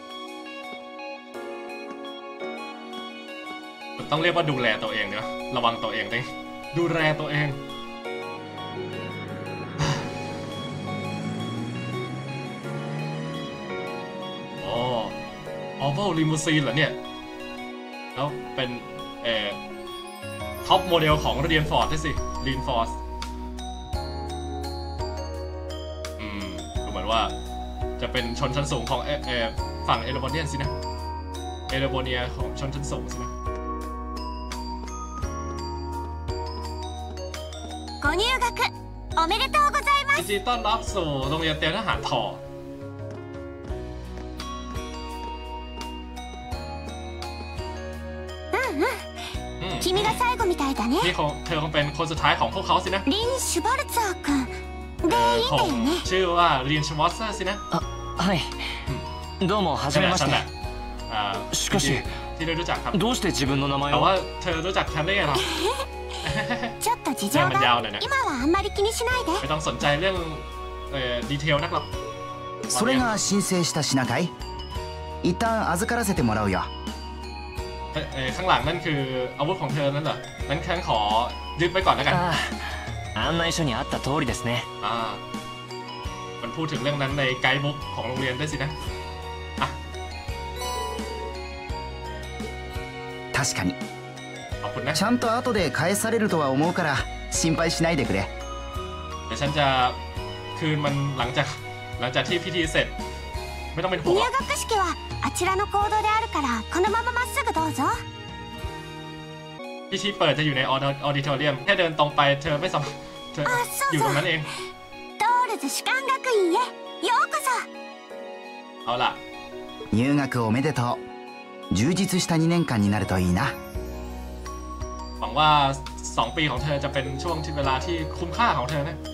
ต้องเรียกว่าดูแลตัวเองเนอะระวังตัวเองด้วยดูแลตัวเองโอ้ออเวลลิมูซีนเหรอเนี่ยแล้วเป็นเอ่อท็อปโมเดลของเรียนฟอร์ดด้วยสิเรียนฟอร์ดอืมดูเหมือนว่าจะเป็นชนชั้นสูงของเอ่อฝั่งเอโรโบเนียนสินะเอโรโบเนียของชนชั้นสูงสินะご入学おめでとうございますยินดีต้อนรับสู่โรงเรียนเตรียมทหารทอ君が最後みたいだねนี่เธอคงเป็นคนสุดท้ายของพวกเขาสินะリン・シュバルツァー君でいいんだよねชื่อว่าリン・シュバルツァーสินะはいどうもはじめましてしかしที่ได้รู้จักครับどうして自分の名前แต่をว่าเธอรู้จักฉันได้ไงล่ะちょっと事情が今はあんまり気にしないでไม่ต้องสนใจเรื่องดีเทลนักหรอกそれが申請した品かい一旦預からせてもらうよข้างหลังนั่นคืออาวุธของเธอนั่นเหรอนั้นฉันขอยึดไว้ก่อนแล้วกัน案内書にあった通りですねอ่ามันพูดถึงเรื่องนั้นในไกด์บุ๊กของโรงเรียนด้วยสินะอ่ะ確かにขอบคุณนะちゃんと後で返されるとは思うから心配しないでくれเดี๋ยวฉันจะคืนมันหลังจากหลังจากที่พิธีเสร็จไม่ต้องเป็นห่วง入学式はあちらの講堂であるからこのまままっすぐどうぞพิธีเปิดจะอยู่ในออดิทอเรียมแค่เดินตรงไปเธอไม่สามารถเธออยู่ตรงนั้นเองトールズ士官学院へようこそเอาล่ะ入学おめでとう充実したにねんかんになるといいな。 หวังว่าสองปีของเธอจะเป็นช่วงที่เวลาที่คุ้มค่าของเธอนะ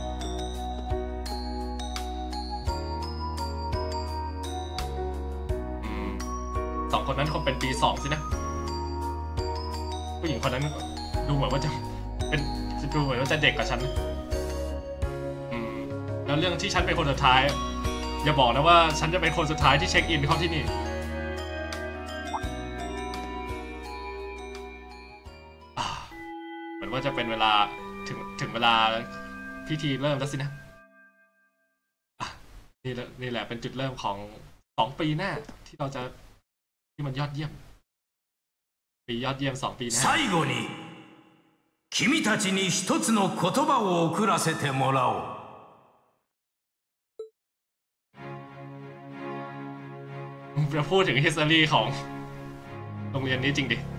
สองคนนั้นคงเป็นปีสองสินะผู้หญิงคนนั้นดูเหมือนว่าจะเป็นดูเหมือนว่าจะเด็กกว่าฉันอืมแล้วเรื่องที่ฉันเป็นคนสุดท้ายอย่าบอกนะว่าฉันจะเป็นคนสุดท้ายที่เช็คอินเข้าที่นี่เหมือนว่าจะเป็นเวลาถึงถึงเวลาพิธีเริ่มแล้วสินะนี่แหละนี่แหละเป็นจุดเริ่มของสองปีหน้าที่เราจะที่มันยอดเยี่ยมปียอดเยี่ยมสองปีหน้า最後に君たちに一つの言葉を送らせてもらおうจะพูดถึง history ของโรงเรียนนี้จริงดิ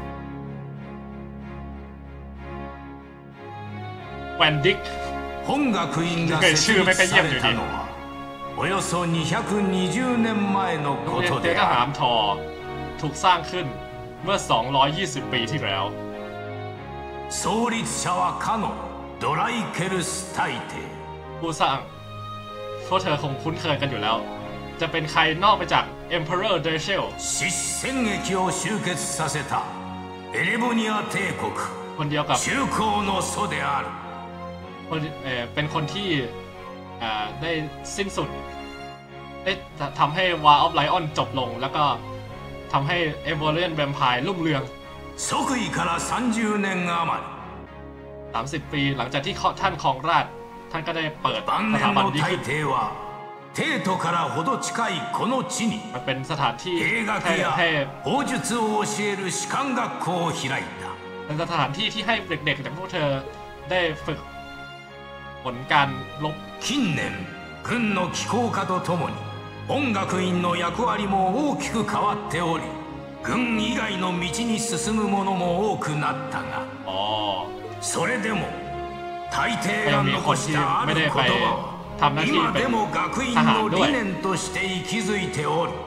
แวนดิก本学院が設立されたのはおよそにひゃくにじゅうねんまえのことである。 ถูกสร้างขึ้นเมื่อสองร้อยยี่สิบปีที่แล้ว創立者はかのドライケルス大帝ผู้สร้างพวกเธอคงคุ้นเคยกันอยู่แล้วจะเป็นใครนอกไปจาก Emperor Dachel 獅子戦役を集結させたエレボニア帝国คนเดียวกับ中興の祖であるเป็นคนที่ได้สิ้นสุดได้ทำให้ War of Lion จบลงแล้วก็ทำให้ Evolian Vampire รุ่งเรือง即位からさんじゅうねん余りสามสิบปีหลังจากที่ท่านครองราชย์ท่านก็ได้เปิดสถาบันนี้ขึ้น帝都からほど近いこの地にมันเป็นสถานที่兵学や砲術を教える士官学校を開いたเป็นสถานที่ที่ให้เด็กๆจากพวกเธอได้ฝึกผลการลบ近年軍の機構化とともに本学院の役割も大きく変わっており軍以外の道に進む者も多くなったがそれでも大抵が残したある言葉は今でも学院の理念として息づいておる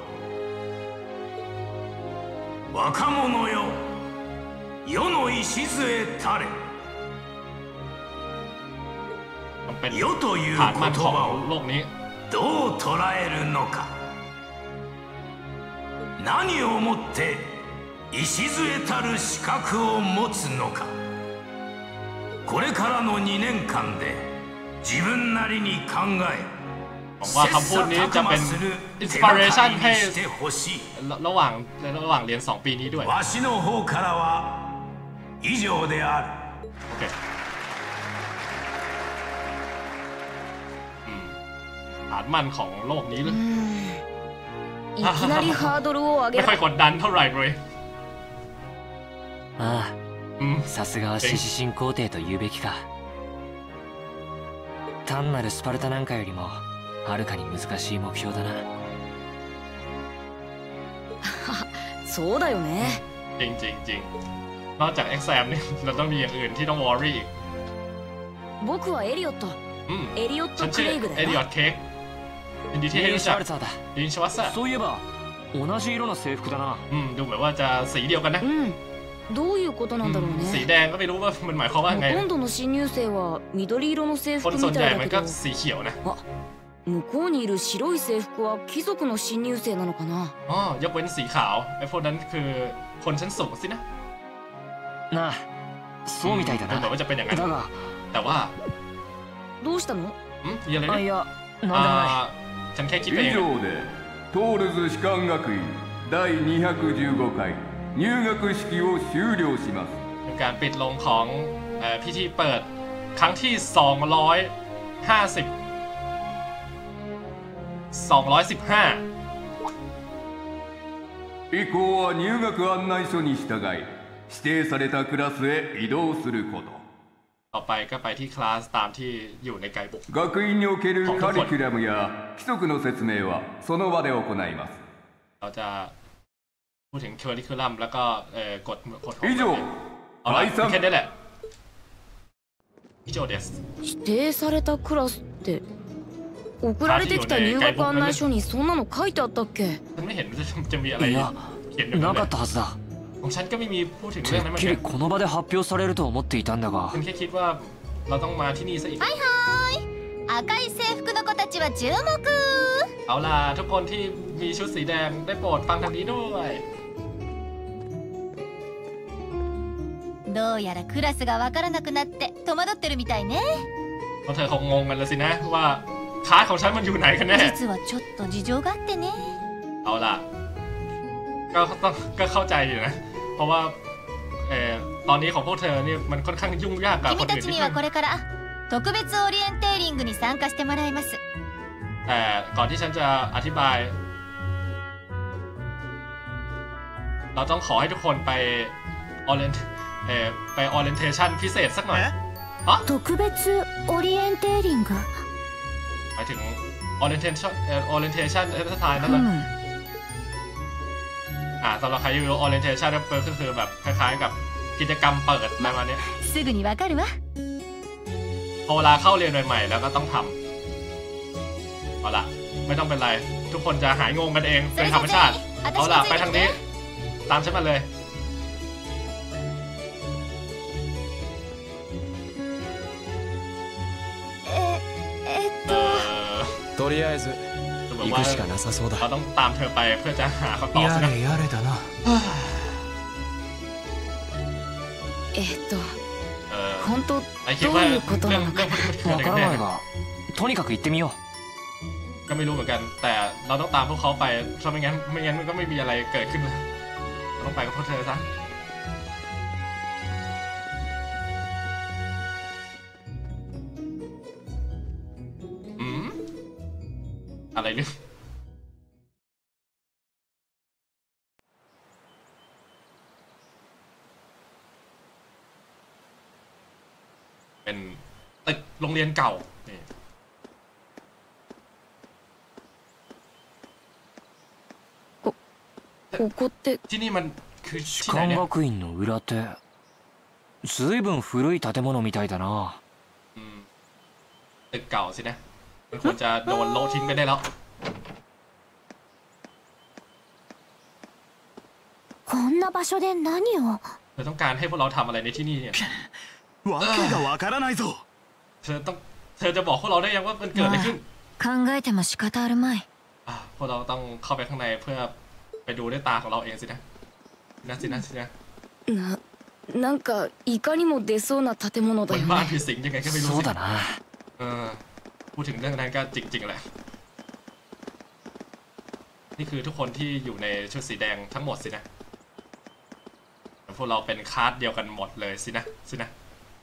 若者よ世の礎たれ世という言葉をどう捉えるのか何をもって礎たる資格を持つのかこれからのにねんかんで自分なりに考えว่าคำพูดนี้จะเป็นอินสปิเรชันให้ระหว่างระหว่างเรียนสองปีนี้ด้วยわしの方からは以上であるโอเคฐานมั่นของโลกนี้เลยいきなりハードルを上げไม่ค่อยกดดันเท่าไหร่เลยああさすがは獅子神皇帝と言うべきか単なるスパルタなんかよりもはるかに難しい目標だなそうだよねจริงจริงจริงนอกจากเอ็กแซมนี่เราต้องมีอย่างอื่นที่ต้องวอรี่อีก僕はエリオットエリオットクレイグだよエリオットเค้กยินดีที่ให้รู้จักลินชวัตซ่าそういえば同じ色の制服だなอืมดูเหมือนว่าจะสีเดียวกันนะどういうことなんだろうねสีแดงก็ไม่รู้ว่ามันหมายความว่าไง今度の新入生は緑色の制服みたいだけどสีเขียวนะ向こうにいる白い制服は貴族の新入生なのかなอ๋อยกเว้นสีขาวไอ้พวกนั้นคือคนชั้นสูงสินะなあそうみたいだなเหมือนว่าจะเป็นอย่างนั้นแต่ว่าどうしたのอืมมีอะไรเนี่ยいやなんでもないฉันแค่คิดไปเอง以上でトールズ士官学院だいにひゃくじゅうごかい入学式を終了しますเป็นการปิดลงของพิธีเปิดครั้งที่สองร้อยห้าสิบ สองร้อยสิบห้า以降は入学案内書に従い指定されたクラスへ移動することต่อไปก็ไปที่คลาสตามที่อยู่ในไกด์บุ๊ก学院におけるカリキュラムや規則の説明はその場で行いますเราจะพูดถึงเคอริคูลัมแล้วก็กฎกฎของ以上เอาละแค่นี้แหละ以上です指定されたクラスって送られてきた入学案内書にそんなの書いてあったっけฉันไม่เห็นจะมีอะไรเขียนอย่างนั้นเลยของฉันก็ไม่มีพูดถึงเรื่องนั้นเหมือนกันこの場で発表されると思っていたんだがฉันแค่คิดว่าเราต้องมาที่นี่ซะอีกはいはい赤い制服の子たちは注目เอาล่ะทุกคนที่มีชุดสีแดงได้โปรดฟังทางนี้ด้วยどうやらクラスがわからなくなって戸惑ってるみたいねเพราะเธอคงงงกันแล้วสินะว่าคลาสของฉันมันอยู่ไหนกันแน่実はちょっと事情があってねเอาล่ะก็ต้องก็เข้าใจอยู่นะเพราะว่าเอ่อตอนนี้ของพวกเธอเนี่ยมันค่อนข้างยุ่งยากกับคนอื่นนิดนึงこれから特別オリエンテーリングに参加してもらいますแต่ก่อนที่ฉันจะอธิบายเราต้องขอให้ทุกคนไปออเรนเอ่อไปออเรนเทชันพิเศษสักหน่อยฮะ特別オリエンテーリングหมายถึงออเรนเทชันเอ่อออเรนเทชันเอสไทน์นั่นแหละอ่าสำหรับใครที่รู้ออเรนเทชันก็คือแบบคล้ายๆกับกิจกรรมเปิดอะไรมาเนี้ยすぐにわかるわพอเวลาเข้าเรียนใหม่ๆแล้วก็ต้องทำเอาล่ะไม่ต้องเป็นไรทุกคนจะหายงงกันเองเป็นธรรมชาติเอาล่ะไปทางนี้ตามฉันมาเลยとりあえず行くしかなさそうだเราต้องตามเธอไปเพื่อจะหาคำตอบสินะやれだなえっと本当どういうことなのかわからないがとにかく行ってみようก็ไม่รู้เหมือนกันแต่เราต้องตามพวกเขาไปเพราะไม่งั้นไม่งั้นมันก็ไม่มีอะไรเกิดขึ้นเลยเราต้องไปกับพวกเธอซะอืมอะไรเนี่ยเป็นตึกโรงเรียนเก่าที่นี่มันคือที่ไหนเนี่ย士官学院の裏手ずいぶん古い建物みたいだなตึกเก่าสินะมันควรจะโดนโละทิ้งไปได้แล้วこんな場所で何をเธอต้องการให้พวกเราทำอะไรในที่นี่เนี่ยわけがわからないぞเธอต้องเธอจะบอกพวกเราได้ยังว่ามันเกิดอะไรขึ้น考えても仕方あるまいพวกเราต้องเข้าไปข้างในเพื่อไปดูด้วยตาของเราเองสินะนะสินะสินะななんかいかにも出そうな建物だよねบ้านผีสิงยังไงก็ไม่รู้そうだなเออพูดถึงเรื่องนั้นก็จริงๆแหละนี่คือทุกคนที่อยู่ในชุดสีแดงทั้งหมดสินะพวกเราเป็นคลาสเดียวกันหมดเลยสินะสินะ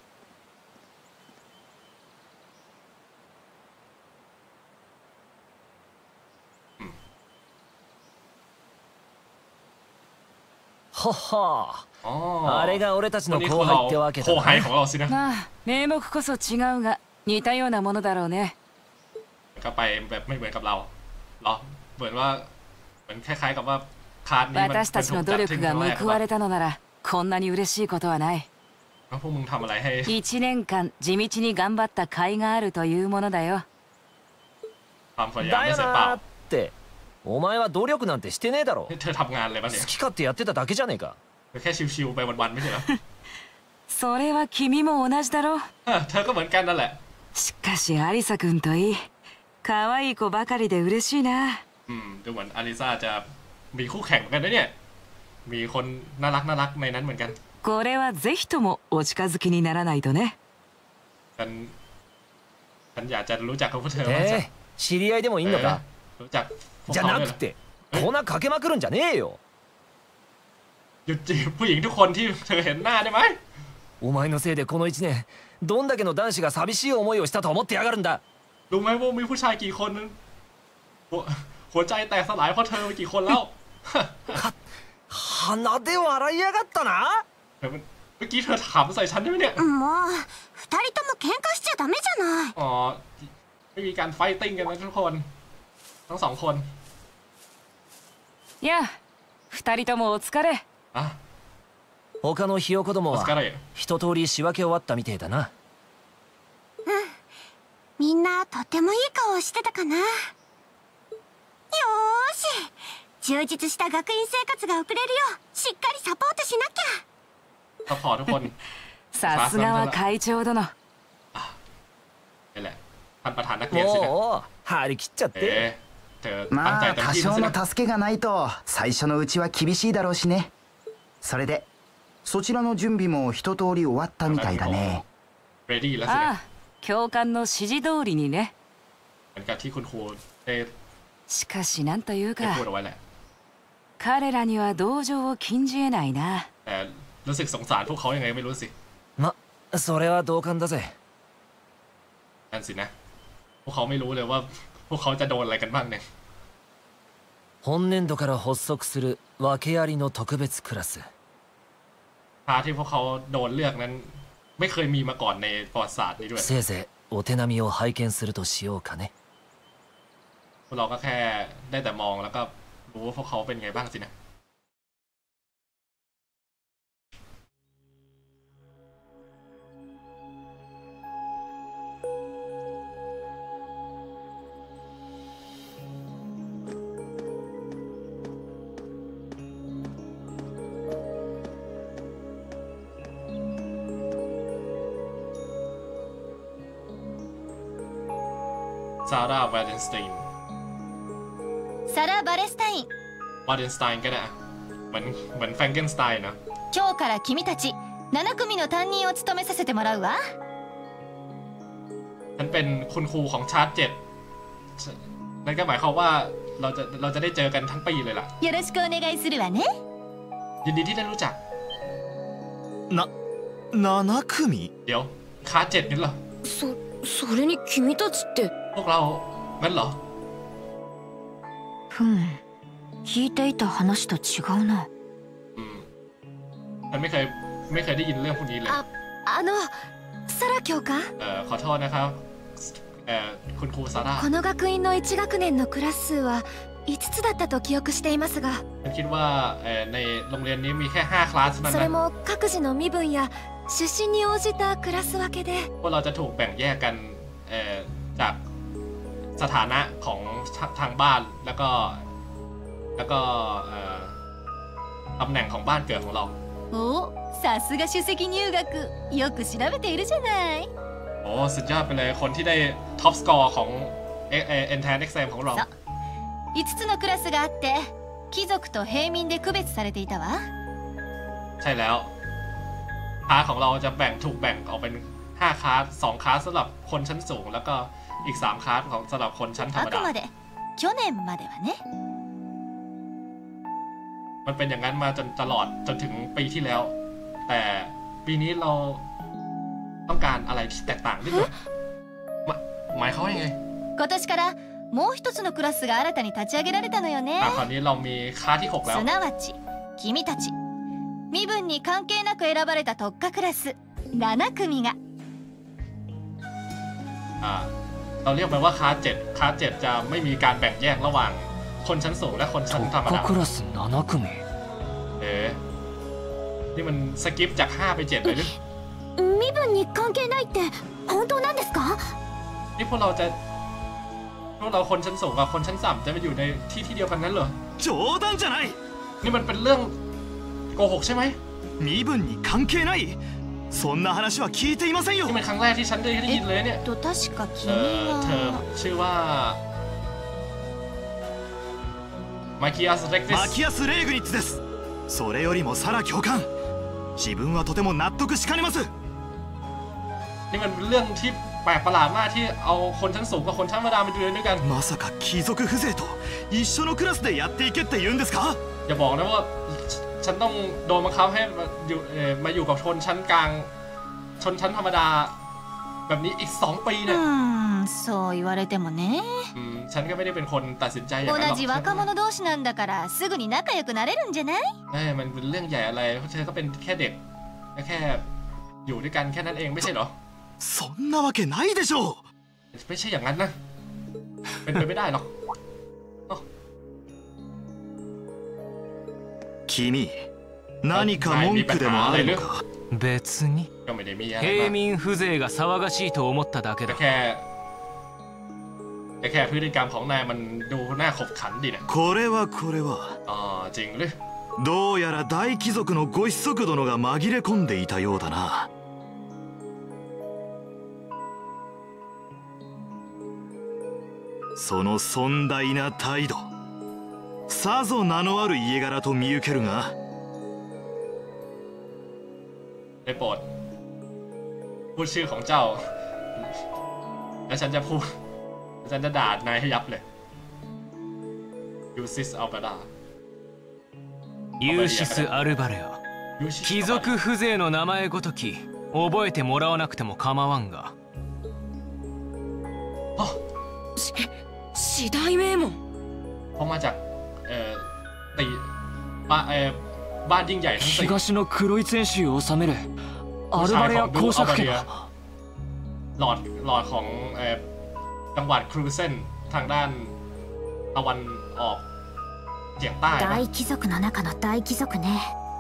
ははあれが俺たちの後輩ってわけだなまあ名目こそ違うが似たようなものだろうねก็ไปแบบไม่เหมือนกับเราเหรอเหมือนว่าเหมือนคล้ายๆกับว่าคาร์ดนี้มัน私たちの努力が報われたのならこんなに嬉しいことはないพวกมึงทำอะไรให้いちねんかん地道に頑張った甲斐があるというものだよความพยายามไม่เสียเปล่าってお前は努力なんてしてねえだろเธอทำงานเลยป่ะเนี่ย好き勝手やってただけじゃねえかแค่ชิวๆไปวันๆไม่ใช่เหรอそれは君も同じだろเธอก็เหมือนกันนั่นแหละしかしアリサ君といい可愛い子ばかりで嬉しいなอืมดูเหมือนอาริซาจะมีคู่แข่งเหมือนกันนะเนี่ยมีคนน่ารักน่ารักในนั้นเหมือนกันこれはぜひともお近づきにならないとねฉันฉันอยากจะรู้จักกับพวกเธอมากจัง知り合いでもいいのかรู้จักじゃなくて粉かけまくるんじゃねえよหยุดจีบผู้หญิงทุกคนที่เธอเห็นหน้าได้ไหมお前のせいでこの一年どんだけの男子が寂しい思いをしたと思ってやがるんだรู้ไหมว่ามีผู้ชายกี่คนหัวใจแตกสลายเพราะเธอกี่คนแล้ว鼻で笑いやがったなเมื่อกี้เธอถามใส่ฉันใช่ไหมเนี่ยもう二人とも喧嘩しちゃダメじゃないอ๋อไม่มีการไฟติ้งกันนะทุกคนทั้งสองคนいや二人ともお疲れあ他のひよこどもは一通り仕分け終わったみてえだなうんみんなとてもいい顔してたかなよーし充実した学院生活が送れるようしっかりサポートしなきゃ。サポートทุกคนさすがは会長殿。 นี่แหละท่านประธานนักเรียนสินะ張り切っちゃってまあ多少の助けがないと最初のうちは厳しいだろうしね。それでそちらの準備も一通り終わったみたいだね。 ああ、教官の指示通りにね。しかしなんというか彼らには同情を禁じ得ないな。 ま、それは同感だぜ。 นั่นสินะพวกเขาไม่รู้เลยว่าพวกเขาจะโดนอะไรกันบ้างเนี่ย本年度から発足する訳ありの特別クラス。 พาที่พวกเขาโดนเลือกนั้นไม่เคยมีมาก่อนในประวัติศาสตร์นี้ด้วยせいぜいお手並みを拝見するとしようかね。 พวกเราก็แค่ได้แต่มองแล้วก็รู้ว่าพวกเขาเป็นไงบ้างสินะซาร่า วาเลนสไตน์サラ・バレスタインวาเลนสไตน์ก็ได้เหมือนเหมือนแฟรงเกนสไตน์นะ今日から君たちなな組の担任を務めさせてもらうわ。 ฉันเป็นคุณครูของชาร์จเจ็ดนั่นก็หมายความว่าเราจะเราจะได้เจอกันทั้งปีเลยล่ะよろしくお願いするわね。 ยินดีที่ได้รู้จักななな組เดี๋ยวคาร์เจ็ดนี่เหรอそそれに君たちってพวกเรางั้นเหรอふん聞いていた話と違うな。 อืมฉันไม่เคยไม่เคยได้ยินเรื่องพวกนี้เลยああのサラ教官เอ่อขอโทษนะครับเอ่อคุณครูซาร่าこの学院のいち学年のクラス数はいつつだったと記憶していますがฉันคิดว่าเอ่อในโรงเรียนนี้มีแค่ห้าคลาสเท่านั้นนะそれも各自の身分や出身に応じたクラス分けでพวกเราจะถูกแบ่งแยกกันเอ่อจากสถานะของทางบ้านแล้วก็แล้วก็ตำแหน่งของบ้านเกิดของเราおさすが首席入学よく調べているじゃないโอ้สุดยอดไปเลยคนที่ได้ท็อปสกอร์ของเอ็เอ็นแทนเอ็กซ์ของเราいつつのクラスがあって貴族と平民で区別されていたわใช่แล้วคลาสของเราจะแบ่งถูกแบ่งออกเป็นห้าคลาสสองคลาสสำหรับคนชั้นสูงแล้วก็อีกสามคลาสของสำหรับคนชั้นธรรมดา去年まではねมันเป็นอย่างนั้นมาจนตลอดจนถึงปีที่แล้วแต่ปีนี้เราต้องการอะไรที่แตกต่างนิดหน่อยหมายเขาว่ายังไง今年からもう一つのクラスが新たに立ち上げられたのよねคราวนี้เรามีคลาสที่หกแล้วすなわち君たち身分に関係なく選ばれた特化クラスなな組がอ่าเราเรียกมันว่าคลาสเจ็ดคลาสเจ็ดจะไม่มีการแบ่งแยกระหว่างคนชั้นสูงและคนชั้นธรรมดาクラスなな組เอ๊ะนี่มันสกิปจากห้าไปเจ็ดเลยหรือ身分に関係ないって本当なんですかนี่พวกเราจะพวกเราคนชั้นสูงกับคนชั้นต่ำจะไปอยู่ในที่ที่เดียวกันนั้นเหรอ冗談じゃないนี่มันเป็นเรื่องโกหกใช่ไหม身分に関係ないそんな話は聞いていませんよนี่เป็นครั้งแรกที่ฉันได้ยินเลยเนี่ย確か君はเธอชื่อว่าマキアス・レグニッツマキアス・レーグニッツですそれよりもサラ教官自分はとても納得しかねますนี่มันเป็นเรื่องที่แปลกประหลาดมากที่เอาคนชั้นสูงกับคนชั้นธรรมดามาดูด้วยกันまさか貴族風情と一緒のクラスでやっていけって言うんですかอย่าบอกนะว่าฉันต้องโดนบังคับให้มาอยู่มาอยู่กับชนชั้นกลางชนชั้นธรรมดาแบบนี้อีกสองปีเนี่ยそう言われてもねฉันก็ไม่ได้เป็นคนตัดสินใจอย่างนั้นหรอก同じ若者同士なんだからすぐに仲良くなれるんじゃないเอ้ยมันเป็นเรื่องใหญ่อะไรเพราะเธอก็เป็นแค่เด็กแค่อยู่ด้วยกันแค่นั้นเองไม่ใช่เหรอそんなわけないでしょうไม่ใช่อย่างนั้นนะเป็นไปไม่ได้หรอก君何か文句でもあるのか別に平民風情が騒がしいと思っただけだแค่แต่แค่พฤติกรรมของนายมันดูน่าขบขันดีเนี่ยこれはこれはอ๋อจริงหรือどうやら大貴族のご子息殿が紛れ込んでいたようだなその尊大な態度さぞ名のある家柄と見受けるがได้โปรดพูดชื่อของเจ้าแล้วฉันจะพูดฉันจะด่านายให้ยับเลยยูซิสอัลบาดาユーシス・アルバレア貴族風情の名前ごとき覚えてもらわなくても構わんがし四大名門เขามาจากเอ่อตีบ้านเอ่อบ้านยิ่งใหญ่ทั้งสี่東の黒い戦士を治めるアルバレア公爵家หลอดหลอดของเอ่อจังหวัดครูเซนทางด้านตะวันออกเฉียงใต้大貴族の中の大貴族ね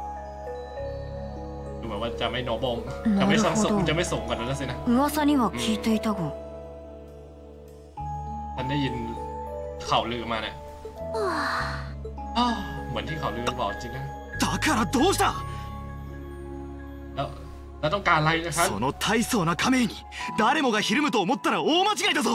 ดูเหมือนว่าจะไม่โนบงจะไม่สูงสุดจะไม่สูงกว่านั้นแล้วสินะ噂には聞いていたがฉันได้ยินข่าวลือมาเนี่ยเหมือนที่ข่าวลือบอกจริงนะだからどうしたแล้วแล้วต้องการอะไรนะครับその大層な家名に誰もがひるむと思ったら大間違いだぞ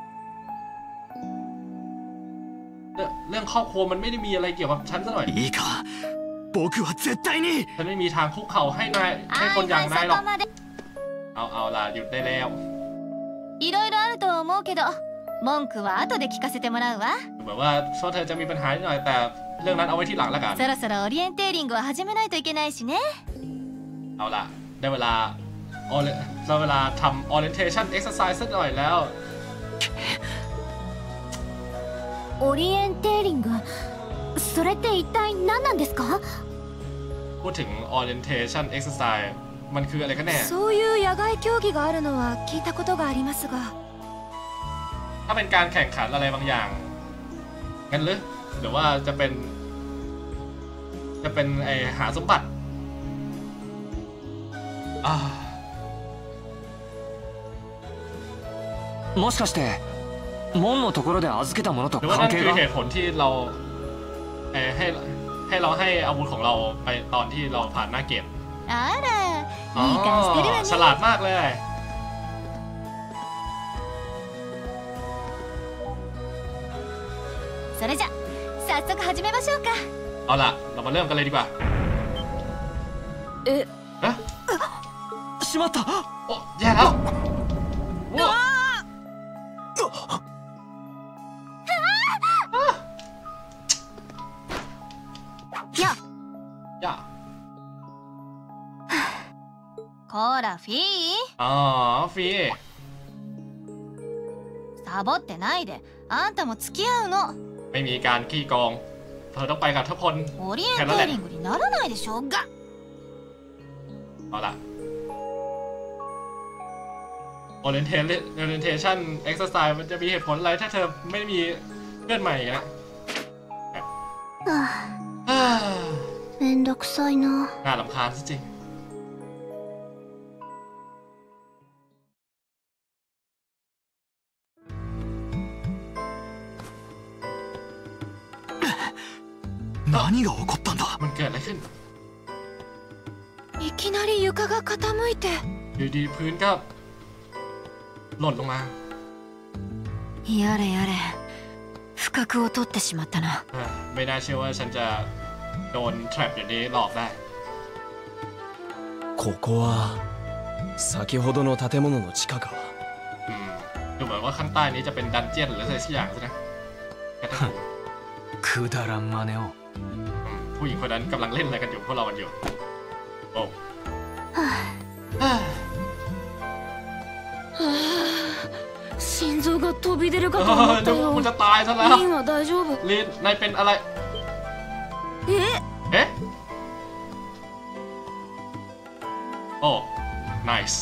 เรื่องครอบครัวมันไม่ได้มีอะไรเกี่ยวกับฉันซะหน่อยいいか僕は絶対にฉันไม่มีทางคุกเข่าให้นายให้คนอย่างนายหรอกเอาเอาล่ะหยุดได้แล้วいろいろあるとは思うけど文句は後で聞かせてもらうわเหมือนว่าโซเธอจะมีปัญหาหน่อยแต่เรื่องนั้นเอาไว้ที่หลังแล้วกันそろそろオリエンテーリングは始めないといけないしねเอาล่ะได้เวลาออได้เวลาทำ orientation exercise สักหน่อยแล้วオリエンテーリングそれって一体何なんですかพูดถึง orientation exercise มันคืออะไรกันแน่そういう野外競技があるのは聞いたことがありますがถ้าเป็นการแข่งขันอะไรบางอย่างงั้นหรือหรือว่าจะเป็นจะเป็นไอหาสมบัติอ่าもしかして門のところで預けたものと関係がหรือว่านั่นคือเหตุผลที่เราเอให้ให้เราให้อาวุธของเราไปตอนที่เราผ่านหน้าเกตあらいい感じしてるわねฉลาดมากเลยそれじゃ早速始めましょうかเอาล่ะเรามาเริ่มกันเลยดีกว่าえเอ๊ะしまったโอ้แย่แล้วว้าややこらフィーอ๋อฟィーサボってないであんたも付き合うのไม่มีการขี้โกงเธอต้องไปกับทุกคนオリエンテーリングにならないでしょうがเอาล่ะ orientation orientation exercise มันจะมีเหตุผลอะไรถ้าเธอไม่มีเพื่อนใหม่นะめんどくさいなน่ารำคาญจริง何が起こったんだมันเกิดอะไรขึ้นいきなり床が傾いてอยู่ดีพื้นก็หล่นลงมาやれやれ不覚を取ってしまったなไม่น่าเชื่อว่าฉันจะโดน trap อย่างนี้หลอกได้ここは先ほどの建物の地下かอืมดูเหมือนว่าข้างใต้นี้จะเป็นดันเจียนหรืออะไรสักอย่างใช่ไหมくだらん真似をผู้หญิงคนนั้นกำลังเล่นอะไรกันอยู่พวกเรากันอยู่โอ้心臓が飛び出るかと思ったよ。 มันจะตายซะแล้วリンは大丈夫。 ลินนายเป็นอะไรえเอ๊ะโอ้ nice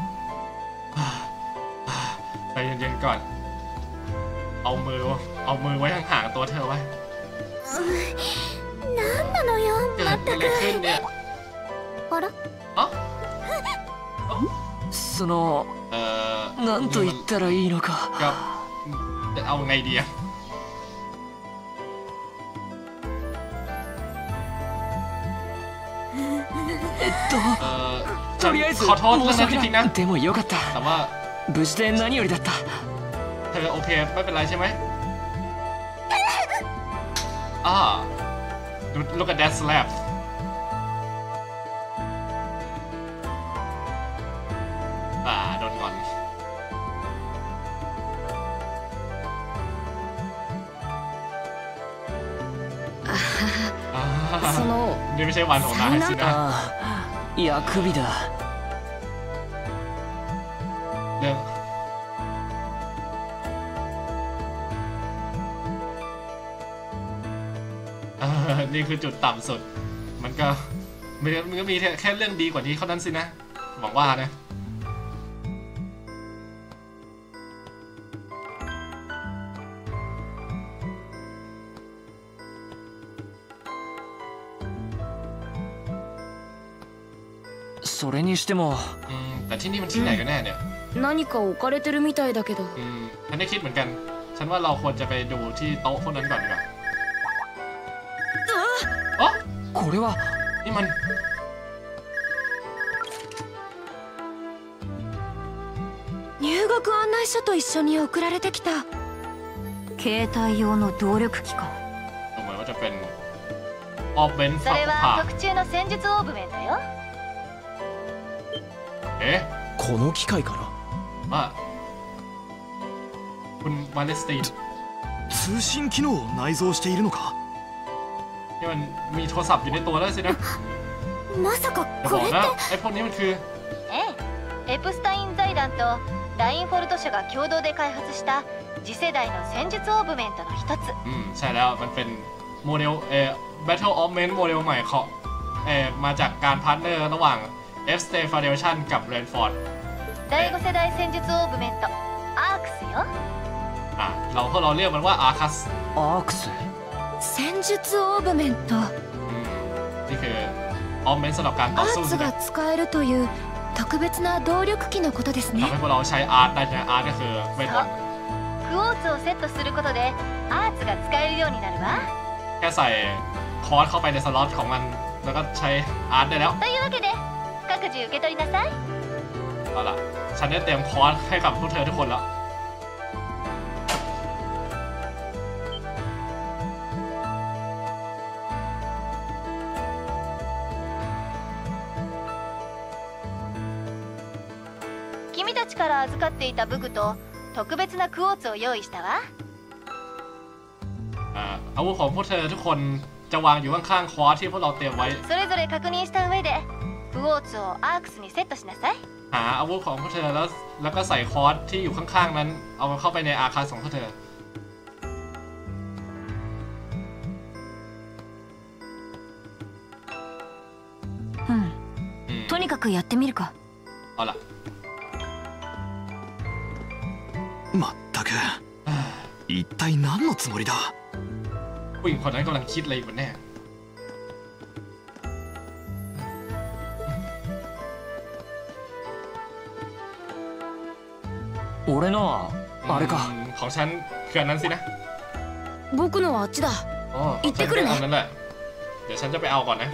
ใจเย็นๆก่อนเอามือเอามือไว้ห่างๆตัวเธอไว้なんなのよまったくあらあそのなんと言ったらいいのかกับจะเอาไงดีอะえっととりあえずขอโทษเรื่องนั้นจริงๆนะでもよかったแต่ว่า無事で何よりだったเธอโอเคไม่เป็นไรใช่ไหมอ่า look at that slap อ่าโดนก่อนそのนี่ไม่ใช่วันของนายสินะいや首だเรื่องนี่คือจุดต่ำสุดมันก็มันก็มีแค่เรื่องดีกว่านี้เท่านั้นสินะหวังว่านะそれにしてもแต่ที่นี่มันที่ไหนกันแน่เนี่ย何か置かれてるみたいだけどฉันได้คิดเหมือนกันฉันว่าเราควรจะไปดูที่โต๊ะพวกนั้นก่อนดีกว่าอ๋อこれはนี่มัน入学案内書と一緒に送られてきた携帯用の動力機かเหมือนว่าจะเป็นออฟเวนそれは特注の戦術オーブメンだよえこの機械からまあคุณมาเลสตีน通信機能を内蔵しているのかนี่มันมีโทรศัพท์อยู่ในตัวแล้วสินะまさかこれってไอ้พวกนี้มันคือええエプスタイン財団とラインフォルト社が共同で開発した次世代の戦術オーブメントの一つอืมใช่แล้วมันเป็นโมเดลเอ่อ Battle Augment โมเดลใหม่เขาเอ่อมาจากการพาร์ทเนอร์ระหว่าง F State Foundation กับ Rainford 第五世代戦術オーブメントアークスよอ่ะเราพวกเราเรียกมันว่า Arcus アークス戦術オーブメントนี่คือ Augment สำหรับการต่อสู้アーツが使えるという特別な動力機のことですねทำให้พวกเราใช้อาร์ตได้นะอาร์ตก็คือเวทมนต์クォーツをセットすることでアーツが使えるようになるわแค่ใส่คอร์สเข้าไปในสล็อตของมันแล้วก็ใช้อาร์ตได้แล้วというわけで各自受け取りなさいเอาล่ะฉันได้เตรียมคอร์สให้กับพวกเธอทุกคนแล้ว君たちから預かっていた武具と特別なクォーツを用意したわอาวุธของพวกเธอทุกคนจะวางอยู่ข้างๆคอร์สที่พวกเราเตรียมไว้それぞれ確認した上でクォーツをアークスにセットしなさいหาอาวุธของพวกเธอแล้วแล้วก็ใส่คอร์สที่อยู่ข้างๆนั้นเอามันเข้าไปในอาคาของพวกเธอうんとにかくやってみるかเอาล่ะまったく一体何のつもりだผู้หญิงคนนั้นกำลังคิดอะไรอยู่แน่俺のはあれかของฉันคืออันนั้นสินะ僕のはあっちだ行ってくるねอันนั้นแหละเดี๋ยวฉันจะไปเอาก่อนนะ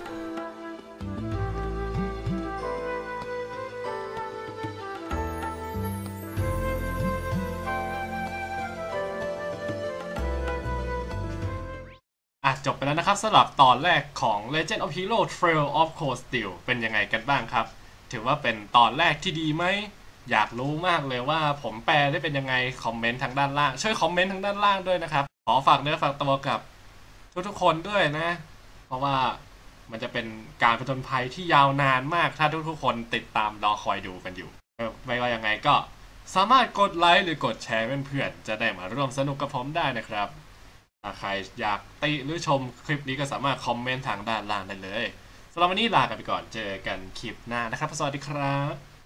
จบไปแล้วนะครับสำหรับตอนแรกของ Legend of Hero Trail of Cold Steel เป็นยังไงกันบ้างครับถือว่าเป็นตอนแรกที่ดีไหมอยากรู้มากเลยว่าผมแปลได้เป็นยังไงคอมเมนต์ทางด้านล่างช่วยคอมเมนต์ทางด้านล่างด้วยนะครับขอฝากเนื้อฝากตัวกับทุกๆคนด้วยนะเพราะว่ามันจะเป็นการผจญภัยที่ยาวนานมากถ้าทุกๆคนติดตามรอคอยดูกันอยู่ไม่ว่ายังไงก็สามารถกดไลค์หรือกดแชร์เพื่อนๆจะได้มาร่วมสนุกกับผมได้นะครับถ้าใครอยากติหรือชมคลิปนี้ก็สามารถคอมเมนต์ทางด้านล่างได้เลยสำหรับวันนี้ลากันไปก่อนเจอกันคลิปหน้านะครับสวัสดีครับ